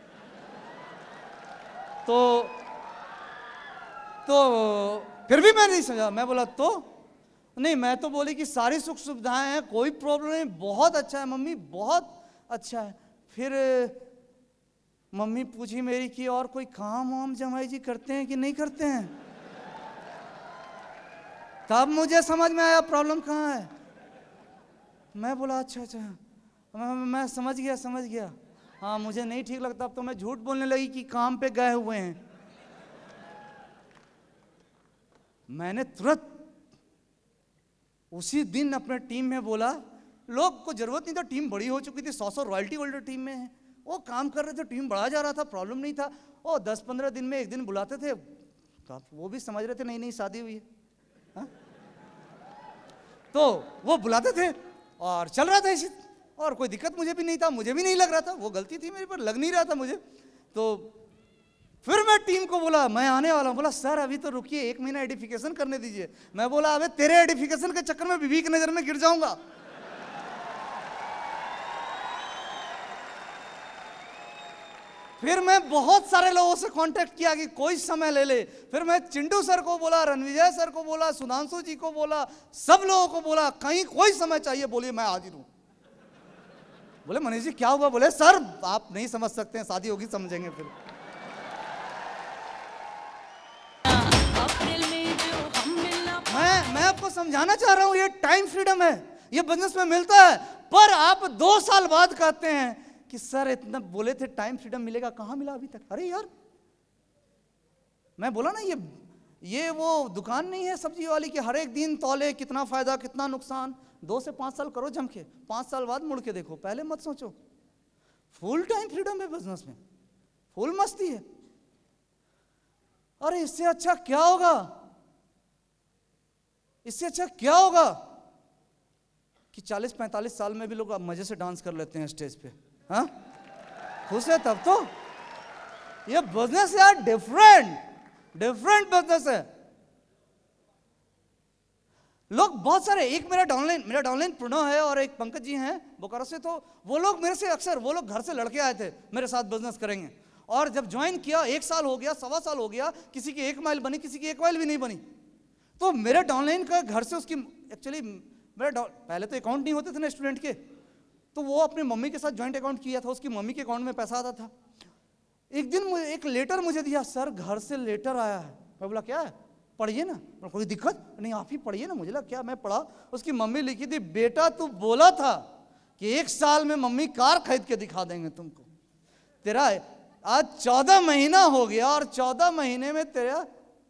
तो तो फिर भी मैं नहीं समझा। मैं बोला तो नहीं, मैं तो बोली कि सारी सुख सुविधाएं हैं, कोई प्रॉब्लम नहीं, बहुत अच्छा है मम्मी, बहुत अच्छा है। फिर मम्मी पूछी मेरी कि और कोई काम वाम जमाई जी करते हैं कि नहीं करते हैं? तब मुझे समझ में आया प्रॉब्लम कहाँ है। मैं बोला अच्छा अच्छा मैं, मैं समझ गया समझ गया हाँ मुझे नहीं ठीक लगता। अब तो मैं झूठ बोलने लगी कि काम पे गए हुए हैं। मैंने तुरंत उसी दिन अपने टीम में बोला, लोग को जरूरत नहीं था, टीम बड़ी हो चुकी थी, सौ सौ रॉयल्टी होल्डर टीम में है, वो काम कर रहे थे, टीम बढ़ा जा रहा था, प्रॉब्लम नहीं था। वो दस पंद्रह दिन में एक दिन बुलाते थे, तो वो भी समझ रहे थे नई नई शादी हुई है हा? तो वो बुलाते थे और चल रहा था इसी, और कोई दिक्कत मुझे भी नहीं था, मुझे भी नहीं लग रहा था, वो गलती थी मेरे पर, लग नहीं रहा था मुझे। तो फिर मैं टीम को बोला मैं आने वाला हूं। बोला सर अभी तो रुकिए, एक महीना एडिफिकेशन करने दीजिए। मैं बोला अबे तेरे एडिफिकेशन के चक्कर में बीवी की नजर में गिर जाऊंगा। फिर मैं बहुत सारे लोगों से कांटेक्ट किया कि कोई समय ले ले। फिर मैं चिंटू सर को बोला, रणविजय सर को बोला, सुधांशु जी को बोला, सब लोगों को बोला कहीं कोई समय चाहिए बोलिए मैं हाजिर हूं। बोले मनीष जी क्या हुआ? बोले सर आप नहीं समझ सकते हैं, शादी होगी समझेंगे। फिर मैं मैं आपको समझाना चाह रहा हूं, ये टाइम फ्रीडम है, ये बिजनेस में मिलता है। पर आप दो साल बाद कहते हैं कि सर इतना बोले थे टाइम फ्रीडम मिलेगा, कहां मिला अभी तक? अरे यार मैं बोला ना, ये ये वो दुकान नहीं है सब्जी वाली कि हर एक दिन तौले कितना फायदा कितना नुकसान। दो से पांच साल करो जम के, पांच साल बाद मुड़ के देखो, पहले मत सोचो। फुल टाइम फ्रीडम है बिजनेस में, फुल मस्ती है। अरे इससे अच्छा क्या होगा, इससे अच्छा क्या होगा कि चालीस पैंतालीस साल में भी लोग मजे से डांस कर लेते हैं स्टेज पे, हाँ खुश है तब तो। ये बिजनेस यार डिफरेंट डिफरेंट बिजनेस है। लोग बहुत सारे, एक मेरा डाउनलाइन मेरा डाउनलाइन प्रणव है और एक पंकज जी हैं बोकारो से, तो वो लोग मेरे से अक्सर, वो लोग घर से लड़के आए थे मेरे साथ बिजनेस करेंगे, और जब ज्वाइन किया एक साल हो गया, सवा साल हो गया, किसी की एक माइल बनी, किसी की एक माइल भी नहीं बनी। तो मेरे डाउनलाइन का घर से उसकी, एक्चुअली मेरा पहले तो अकाउंट नहीं होते थे ना स्टूडेंट के, तो वो अपने मम्मी के साथ ज्वाइंट अकाउंट किया था, उसकी मम्मी के अकाउंट में पैसा आता था। एक दिन मुझे एक लेटर मुझे दिया, सर घर से लेटर आया है। मैं बोला क्या है? पढ़िए ना। कोई दिक्कत नहीं, आप ही पढ़िए ना। मुझे लगा क्या, मैं पढ़ा। उसकी मम्मी लिखी थी, बेटा तू बोला था कि एक साल में मम्मी कार खरीद के दिखा देंगे तुमको, तेरा आज चौदह महीना हो गया और चौदह महीने में तेरा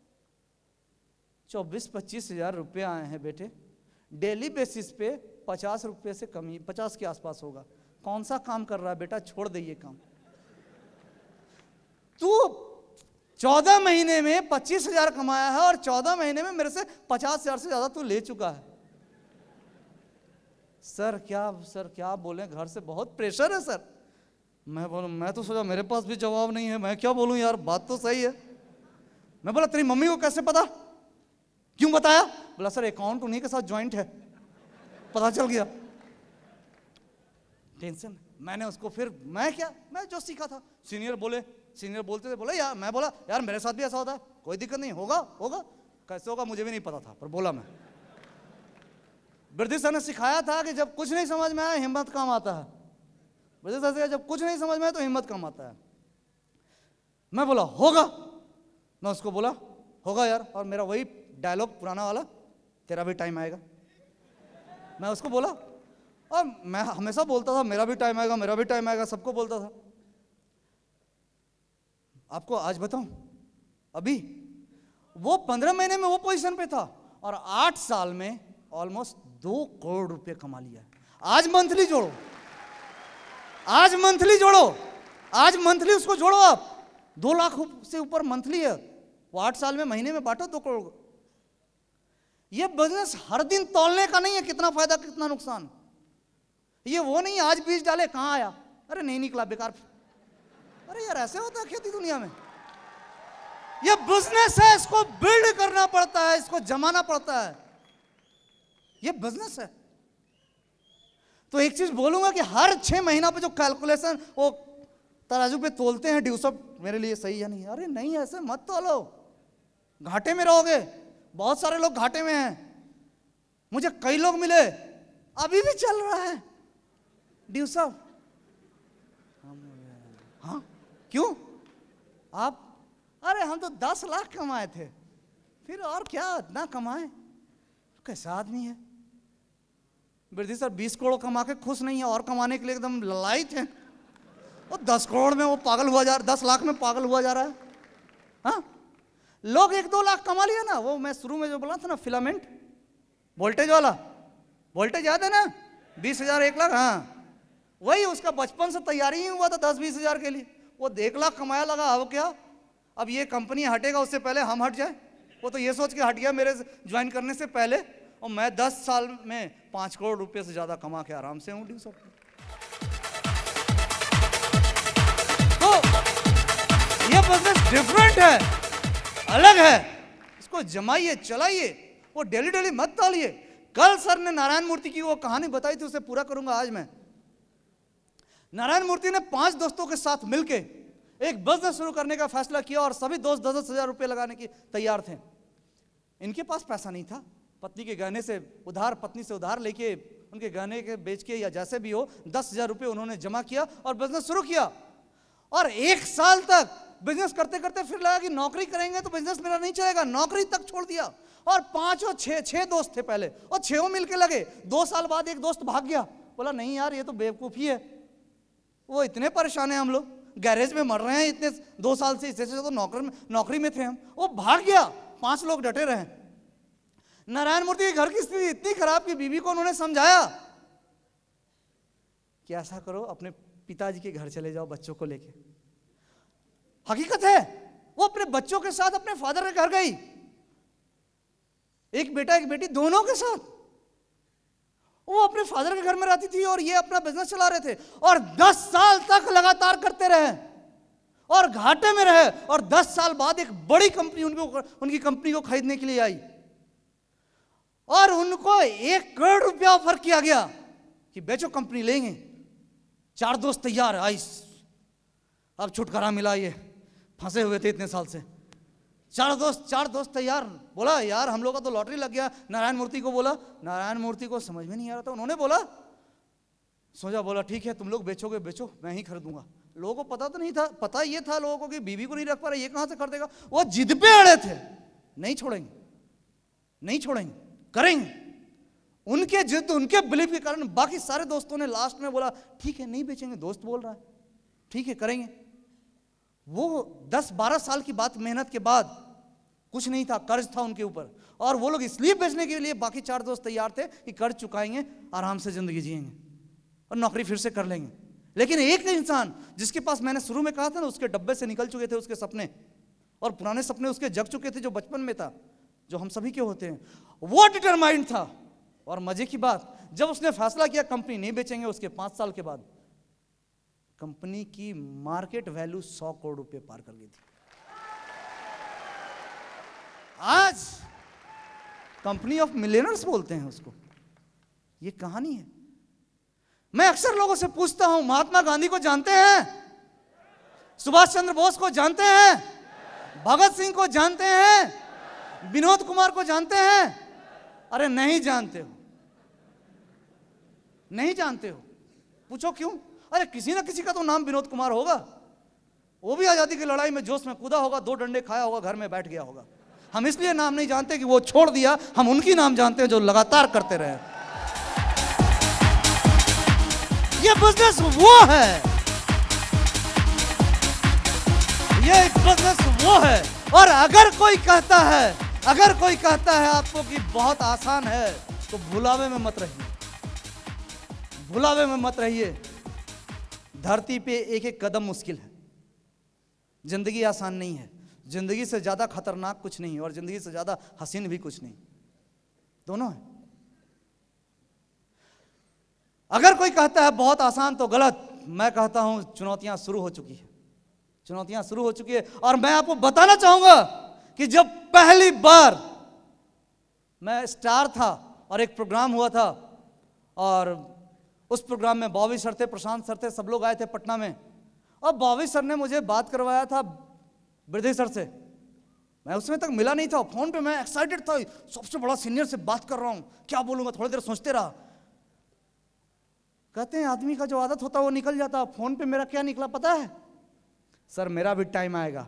चौबीस पच्चीस हजार रुपये आए हैं बेटे, डेली बेसिस पे पचास रुपये से कम ही, पचास के आसपास होगा। कौन सा काम कर रहा है बेटा, छोड़ दे ये काम। तू चौदह महीने में पच्चीस हजार कमाया है और चौदह महीने में मेरे से पचास हजार से ज्यादा तू ले चुका है। सर क्या सर क्या बोले, घर से बहुत प्रेशर है सर। मैं बोलूं, मैं तो सोचा मेरे पास भी जवाब नहीं है, मैं क्या बोलूं यार, बात तो सही है। मैं बोला तेरी मम्मी को कैसे पता, क्यों बताया? बोला सर अकाउंट उन्हीं के साथ ज्वाइंट है, पता चल गया। टेंशन। मैंने उसको फिर, मैं क्या, मैं जो सीखा था, सीनियर बोले, सीनियर बोलते थे, बोला यार, मैं बोला यार मेरे साथ भी ऐसा होता है, कोई दिक्कत नहीं, होगा होगा कैसे होगा मुझे भी नहीं पता था, पर बोला मैं। ब्रिटिश सर ने सिखाया था कि जब कुछ नहीं समझ में आया हिम्मत काम आता है। ब्रिटिश सर से जब कुछ नहीं समझ में आया तो हिम्मत काम आता है। मैं बोला होगा, मैं उसको बोला होगा यार, और मेरा वही डायलॉग पुराना वाला, तेरा भी टाइम आएगा। मैं उसको बोला, और मैं हमेशा बोलता था मेरा भी टाइम आएगा, मेरा भी टाइम आएगा, सबको बोलता था। आपको आज बताऊं, अभी वो पंद्रह महीने में वो पोजीशन पे था और आठ साल में ऑलमोस्ट दो करोड़ रुपए कमा लिया है। आज मंथली जोड़ो, आज मंथली जोड़ो, आज मंथली उसको जोड़ो, आप दो लाख से ऊपर मंथली है वो, आठ साल में महीने में बांटो दो करोड़। ये बिजनेस हर दिन तौलने का नहीं है कितना फायदा कितना नुकसान। ये वो नहीं आज बीज डाले कहां आया, अरे नहीं निकला बेकार। अरे यार ऐसे होता है खेती दुनिया में। ये बिजनेस है, इसको बिल्ड करना पड़ता है, इसको जमाना पड़ता है, ये बिजनेस है। तो एक चीज बोलूंगा कि हर छह महीना पे जो कैलकुलेशन वो तराजू पे तोलते हैं, ड्यू सब मेरे लिए सही है नहीं, अरे नहीं ऐसे मत तोलो, घाटे में रहोगे। बहुत सारे लोग घाटे में हैं, मुझे कई लोग मिले अभी भी चल रहा है ड्यू सब। हाँ क्यों आप, अरे हम तो दस लाख कमाए थे, फिर और क्या इतना कमाए, कैसा आदमी है। वृद्धि सर बीस करोड़ कमा के खुश नहीं है और कमाने के लिए एकदम ललायत है। और दस करोड़ में वो पागल हुआ जा रहा, दस लाख में पागल हुआ जा रहा है। हाँ लोग एक दो लाख कमा लिया ना, वो मैं शुरू में जो बोला था ना फिलामेंट वोल्टेज वाला, वोल्टेज याद है ना, बीस हजार एक लाख, हाँ वही उसका बचपन से तैयारी ही हुआ था दस बीस हजार के लिए। वो एक लाख कमाया, लगा अब क्या, अब ये कंपनी हटेगा उससे पहले हम हट जाए। वो तो ये सोच के हट गया मेरे ज्वाइन करने से पहले, और मैं दस साल में पांच करोड़ रुपए से ज्यादा कमा के आराम से हूं ड्यू सब। तो ये बिजनेस डिफरेंट है, अलग है, इसको जमाइए चलाइए, वो डेली डेली मत डालिए। कल सर ने नारायण मूर्ति की वो कहानी बताई थी, उसे पूरा करूंगा आज मैं। नारायण मूर्ति ने पांच दोस्तों के साथ मिलके एक बिजनेस शुरू करने का फैसला किया और सभी दोस्त दस दस हजार रुपए लगाने की तैयार थे। इनके पास पैसा नहीं था, पत्नी के गहने से उधार, पत्नी से उधार लेके उनके गहने के बेच के या जैसे भी हो दस हजार रुपए उन्होंने जमा किया और बिजनेस शुरू किया। और एक साल तक बिजनेस करते करते फिर लगा कि नौकरी करेंगे तो बिजनेस मेरा नहीं चलेगा, नौकरी तक छोड़ दिया। और पांचों छह छह दोस्त थे पहले, और छह मिलके लगे। दो साल बाद एक दोस्त भाग गया, बोला नहीं यार ये तो बेवकूफी है, वो इतने परेशान हैं हम लोग, गैरेज में मर रहे हैं इतने दो साल से, इससे तो नौकर में नौकरी में थे हम। वो भाग गया, पांच लोग डटे रहे। नारायण मूर्ति के घर की स्थिति इतनी खराब कि बीवी को उन्होंने समझाया कि ऐसा करो अपने पिताजी के घर चले जाओ बच्चों को लेके। हकीकत है वो अपने बच्चों के साथ अपने फादर के घर गई, एक बेटा एक बेटी दोनों के साथ। वो अपने फादर के घर में रहती थी और ये अपना बिजनेस चला रहे थे, और दस साल तक लगातार करते रहे और घाटे में रहे। और दस साल बाद एक बड़ी कंपनी उनको उनकी कंपनी को खरीदने के लिए आई और उनको एक करोड़ रुपया ऑफर किया गया कि बेचो कंपनी लेंगे। चार दोस्त तैयार, आइस अब छुटकारा मिला, ये फंसे हुए थे इतने साल से। चार दोस्त चार दोस्त तैयार। बोला यार हम लोग का तो लॉटरी लग गया। नारायण मूर्ति को बोला, नारायण मूर्ति को समझ में नहीं आ रहा था, उन्होंने बोला सोचा, बोला ठीक है तुम लोग बेचोगे बेचो, मैं ही खरीदूंगा। लोगों को पता तो नहीं था, पता ये था लोगों को कि बीवी को नहीं रख पा रहे, ये कहां से खरीदेगा। वो जिद पे अड़े थे, नहीं छोड़ेंगे नहीं छोड़ेंगे, करेंगे। उनके जिद उनके बिलीफ के कारण बाकी सारे दोस्तों ने लास्ट में बोला ठीक है नहीं बेचेंगे, दोस्त बोल रहा है ठीक है करेंगे। वो दस बारह साल की बात, मेहनत के बाद कुछ नहीं था, कर्ज था उनके ऊपर, और वो लोग इसलिए बेचने के लिए बाकी चार दोस्त तैयार थे कि कर्ज चुकाएंगे, आराम से जिंदगी जिएंगे और नौकरी फिर से कर लेंगे। लेकिन एक इंसान जिसके पास, मैंने शुरू में कहा था ना, उसके डब्बे से निकल चुके थे उसके सपने, और पुराने सपने उसके जग चुके थे जो बचपन में था, जो हम सभी के होते हैं, वो डिटरमाइंड था। और मजे की बात, जब उसने फैसला किया कंपनी नहीं बेचेंगे, उसके पांच साल के बाद कंपनी की मार्केट वैल्यू सौ करोड़ रुपए पार कर गई थी। आज कंपनी ऑफ मिलियनर्स बोलते हैं उसको। ये कहानी है। मैं अक्सर लोगों से पूछता हूं, महात्मा गांधी को जानते हैं? सुभाष चंद्र बोस को जानते हैं? भगत सिंह को जानते हैं? विनोद कुमार को जानते हैं? अरे नहीं जानते हो, नहीं जानते हो। पूछो क्यों? अरे किसी ना किसी का तो नाम विनोद कुमार होगा, वो भी आजादी की लड़ाई में जोश में कूदा होगा, दो डंडे खाया होगा, घर में बैठ गया होगा। हम इसलिए नाम नहीं जानते कि वो छोड़ दिया, हम उनकी नाम जानते हैं जो लगातार करते रहे। ये बिजनेस वो है, ये बिजनेस वो है। और अगर कोई कहता है, अगर कोई कहता है आपको कि बहुत आसान है, तो भुलावे में मत रहिए, भुलावे में मत रहिए। धरती पे एक एक कदम मुश्किल है। जिंदगी आसान नहीं है, जिंदगी से ज्यादा खतरनाक कुछ नहीं, और जिंदगी से ज्यादा हसीन भी कुछ नहीं, दोनों है। अगर कोई कहता है बहुत आसान तो गलत। मैं कहता हूं चुनौतियां शुरू हो चुकी है, चुनौतियां शुरू हो चुकी है। और मैं आपको बताना चाहूंगा कि जब पहली बार मैं स्टार था और एक प्रोग्राम हुआ था, और उस प्रोग्राम में बॉबी सर थे, प्रशांत सर थे, सब लोग आए थे पटना में, और बॉबी सर ने मुझे बात करवाया था बृद्धि सर से। मैं उसमें तक मिला नहीं था, फोन पे मैं एक्साइटेड था, सबसे बड़ा सीनियर से बात कर रहा हूं, क्या बोलूंगा, थोड़ी देर सोचते रहा। कहते हैं आदमी का जो आदत होता है वो निकल जाता। फोन पे मेरा क्या निकला पता है? सर मेरा भी टाइम आएगा।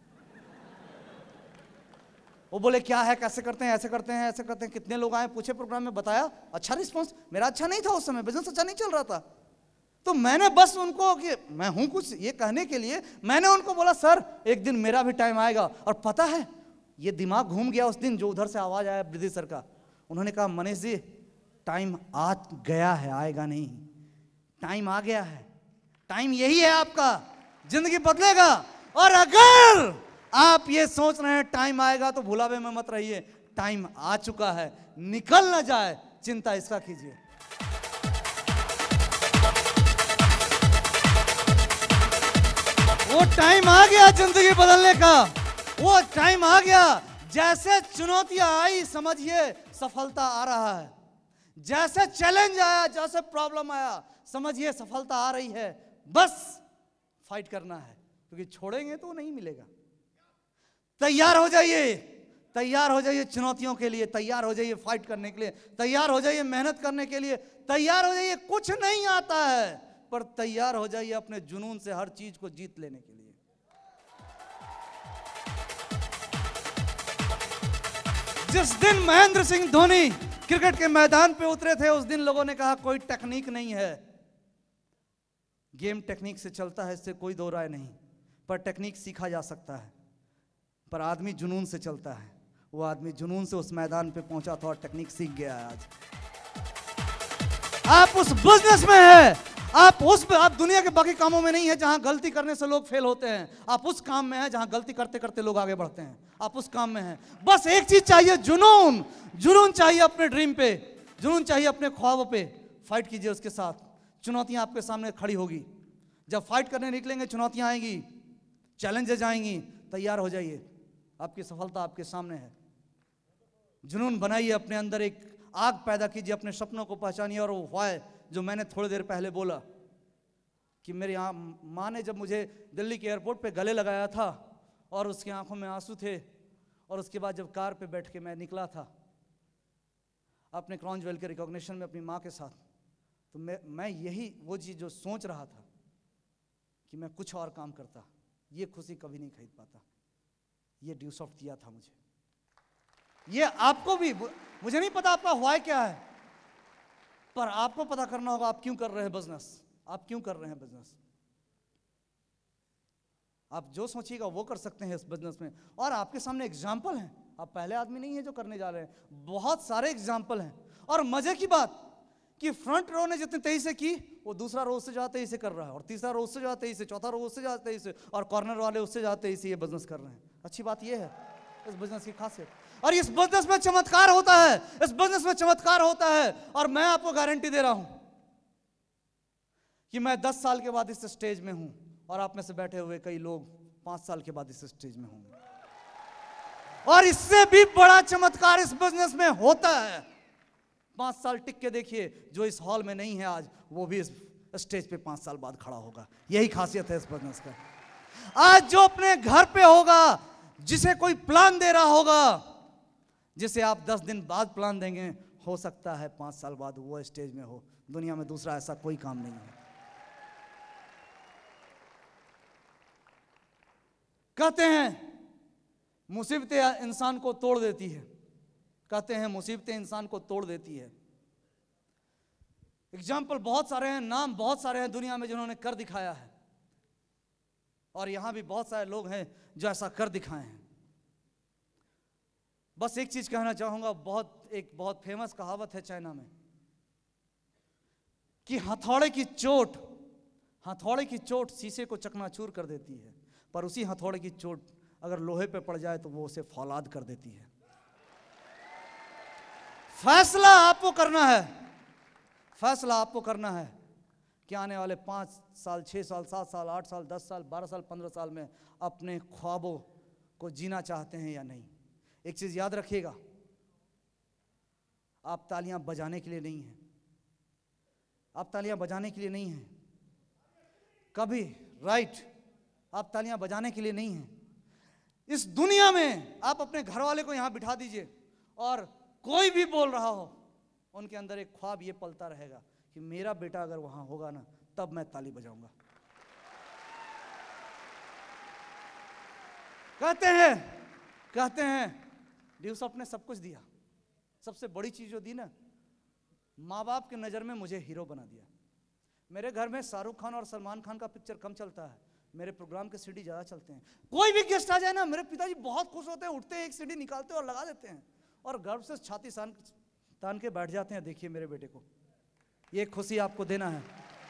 वो बोले क्या है, कैसे करते हैं, ऐसे करते हैं, ऐसे करते हैं, कितने लोग आए, पूछे, प्रोग्राम में बताया। अच्छा रिस्पॉन्स, मेरा अच्छा नहीं था उस समय, बिजनेस अच्छा नहीं चल रहा था। तो मैंने बस उनको, कि मैं हूं कुछ ये कहने के लिए, मैंने उनको बोला सर एक दिन मेरा भी टाइम आएगा। और पता है ये दिमाग घूम गया उस दिन, जो उधर से आवाज आया बृद्धि सर का। उन्होंने कहा मनीष जी टाइम आ गया है, आएगा नहीं, टाइम आ गया है, टाइम यही है आपका, जिंदगी बदलेगा। और अगर आप ये सोच रहे हैं टाइम आएगा, तो भुलावे में मत रहिए, टाइम आ चुका है, निकल ना जाए, चिंता इसका कीजिए। वो टाइम आ गया जिंदगी बदलने का, वो टाइम आ गया। जैसे चुनौतियां आई समझिए सफलता आ रहा है, जैसे चैलेंज आया, जैसे प्रॉब्लम आया, समझिए सफलता आ रही है। बस फाइट करना है, क्योंकि छोड़ेंगे तो नहीं मिलेगा। तैयार हो जाइए, तैयार हो जाइए चुनौतियों के लिए, तैयार हो जाइए फाइट करने के लिए, तैयार हो जाइए मेहनत करने के लिए, तैयार हो जाइए। कुछ नहीं आता है, पर तैयार हो जाइए अपने जुनून से हर चीज को जीत लेने के लिए। जिस दिन महेंद्र सिंह धोनी क्रिकेट के मैदान पे उतरे थे, उस दिन लोगों ने कहा कोई टेक्निक नहीं है। गेम टेक्निक से चलता है, इससे कोई दो राय नहीं, पर टेक्निक सीखा जा सकता है, पर आदमी जुनून से चलता है। वो आदमी जुनून से उस मैदान पे पहुंचा था और टेक्निक सीख गया है। आज आप उस बिजनेस में है, आप उस आप दुनिया के बाकी कामों में नहीं है जहां गलती करने से लोग फेल होते हैं। आप उस काम में है जहां गलती करते करते लोग आगे बढ़ते हैं। आप उस काम में हैं। बस एक चीज चाहिए, जुनून। जुनून चाहिए अपने ड्रीम पे, जुनून चाहिए अपने ख्वाबों पे। फाइट कीजिए उसके साथ। चुनौतियां आपके सामने खड़ी होगी। जब फाइट करने निकलेंगे चुनौतियां आएंगी, चैलेंजेस आएंगी, तैयार हो जाइए, आपकी सफलता आपके सामने है। जुनून बनाइए अपने अंदर, एक आग पैदा कीजिए, अपने सपनों को पहचानिए। और वो वाय जो मैंने थोड़ी देर पहले बोला कि मेरी माँ ने जब मुझे दिल्ली के एयरपोर्ट पे गले लगाया था और उसकी आंखों में आंसू थे, और उसके बाद जब कार पे बैठ के मैं निकला था अपने क्राउन ज्वेल के रिकॉग्निशन में अपनी माँ के साथ, तो मैं मैं यही वो चीज़ जो सोच रहा था कि मैं कुछ और काम करता, ये खुशी कभी नहीं खरीद पाता। ये ड्यू सॉफ्ट दिया था मुझे। ये आपको भी, मुझे नहीं पता आपका व्हाई क्या है, पर आपको पता करना होगा आप क्यों कर रहे हैं बिजनेस, आप क्यों कर रहे हैं बिजनेस। आप जो सोचिएगा वो कर सकते हैं इस बिजनेस में। और आपके सामने एग्जाम्पल हैं, आप पहले आदमी नहीं है जो करने जा रहे हैं, बहुत सारे एग्जाम्पल हैं। और मजे की बात कि फ्रंट रो ने जितनी तेजी से की वो दूसरा रो उससे ज्यादा तेजी से कर रहा है, और तीसरा रो उससे ज्यादा तेजी से, चौथा रो उससे ज्यादा तेजी से, और कॉर्नर वाले उससे ज्यादा तेजी से ये बिजनेस कर रहे हैं। अच्छी बात ये है इस बिजनेस की खासियत। और इस बिजनेस में चमत्कार होता है, इस बिजनेस में चमत्कार होता है। और मैं आपको गारंटी दे रहा हूं कि मैं दस साल के बाद इस स्टेज में हूं, और आप में से बैठे हुए कई लोग पांच साल के बाद इस स्टेज में होंगे। और इससे भी बड़ा चमत्कार इस बिजनेस में होता है। पांच साल टिक के देखिए, जो इस हॉल में नहीं है आज, वो भी इस स्टेज पे पांच साल बाद खड़ा होगा। यही खासियत है इस बिजनेस का। आज जो अपने घर पे होगा, जिसे कोई प्लान दे रहा होगा, जिसे आप दस दिन बाद प्लान देंगे, हो सकता है पांच साल बाद वो स्टेज में हो। दुनिया में दूसरा ऐसा कोई काम नहीं है। कहते हैं मुसीबतें इंसान को तोड़ देती है, कहते हैं मुसीबतें इंसान को तोड़ देती है। एग्जाम्पल बहुत सारे हैं, नाम बहुत सारे हैं दुनिया में जिन्होंने कर दिखाया है, और यहां भी बहुत सारे लोग हैं जो ऐसा कर दिखाए हैं। बस एक चीज कहना चाहूंगा, बहुत एक बहुत फेमस कहावत है चाइना में कि हथौड़े की चोट हथौड़े की चोट शीशे को चकनाचूर कर देती है, पर उसी हथौड़े की चोट अगर लोहे पे पड़ जाए तो वो उसे फौलाद कर देती है। फैसला आपको करना है, फैसला आपको करना है कि आने वाले पांच साल, छह साल, सात साल, आठ साल, दस साल, बारह साल, पंद्रह साल में अपने ख्वाबों को जीना चाहते हैं या नहीं। एक चीज याद रखिएगा, आप तालियां बजाने के लिए नहीं हैं, आप तालियां बजाने के लिए नहीं हैं कभी, राइट? आप तालियां बजाने के लिए नहीं हैं। इस दुनिया में आप अपने घर वाले को यहां बिठा दीजिए, और कोई भी बोल रहा हो, उनके अंदर एक ख्वाब ये पलता रहेगा कि मेरा बेटा अगर वहां होगा ना, तब मैं ताली बजाऊंगा। कहते हैं कहते हैं यूसुफ ने सब कुछ दिया, सबसे बड़ी चीज जो दी ना, माँ बाप की नजर में मुझे हीरो बना दिया। मेरे घर में शाहरुख खान और सलमान खान का पिक्चर कम चलता है, मेरे प्रोग्राम के सीडी ज्यादा चलते हैं। कोई भी गेस्ट आ जाए ना, मेरे पिताजी बहुत खुश होते हैं, उठते हैं, एक सीडी निकालते हैं और लगा देते हैं, और गर्व से छाती सान तान के बैठ जाते हैं, देखिए मेरे बेटे को। ये खुशी आपको देना है।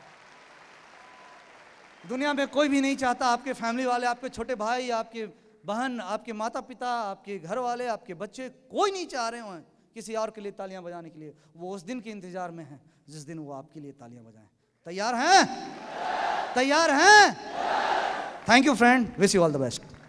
दुनिया में कोई भी नहीं चाहता, आपके फैमिली वाले, आपके छोटे भाई, आपके बहन, आपके माता पिता, आपके घर वाले, आपके बच्चे, कोई नहीं चाह रहे हैं किसी और के लिए तालियां बजाने के लिए। वो उस दिन के इंतजार में हैं जिस दिन वो आपके लिए तालियां बजाएं। तैयार हैं? तैयार हैं? Thank you friend, wish you all the best.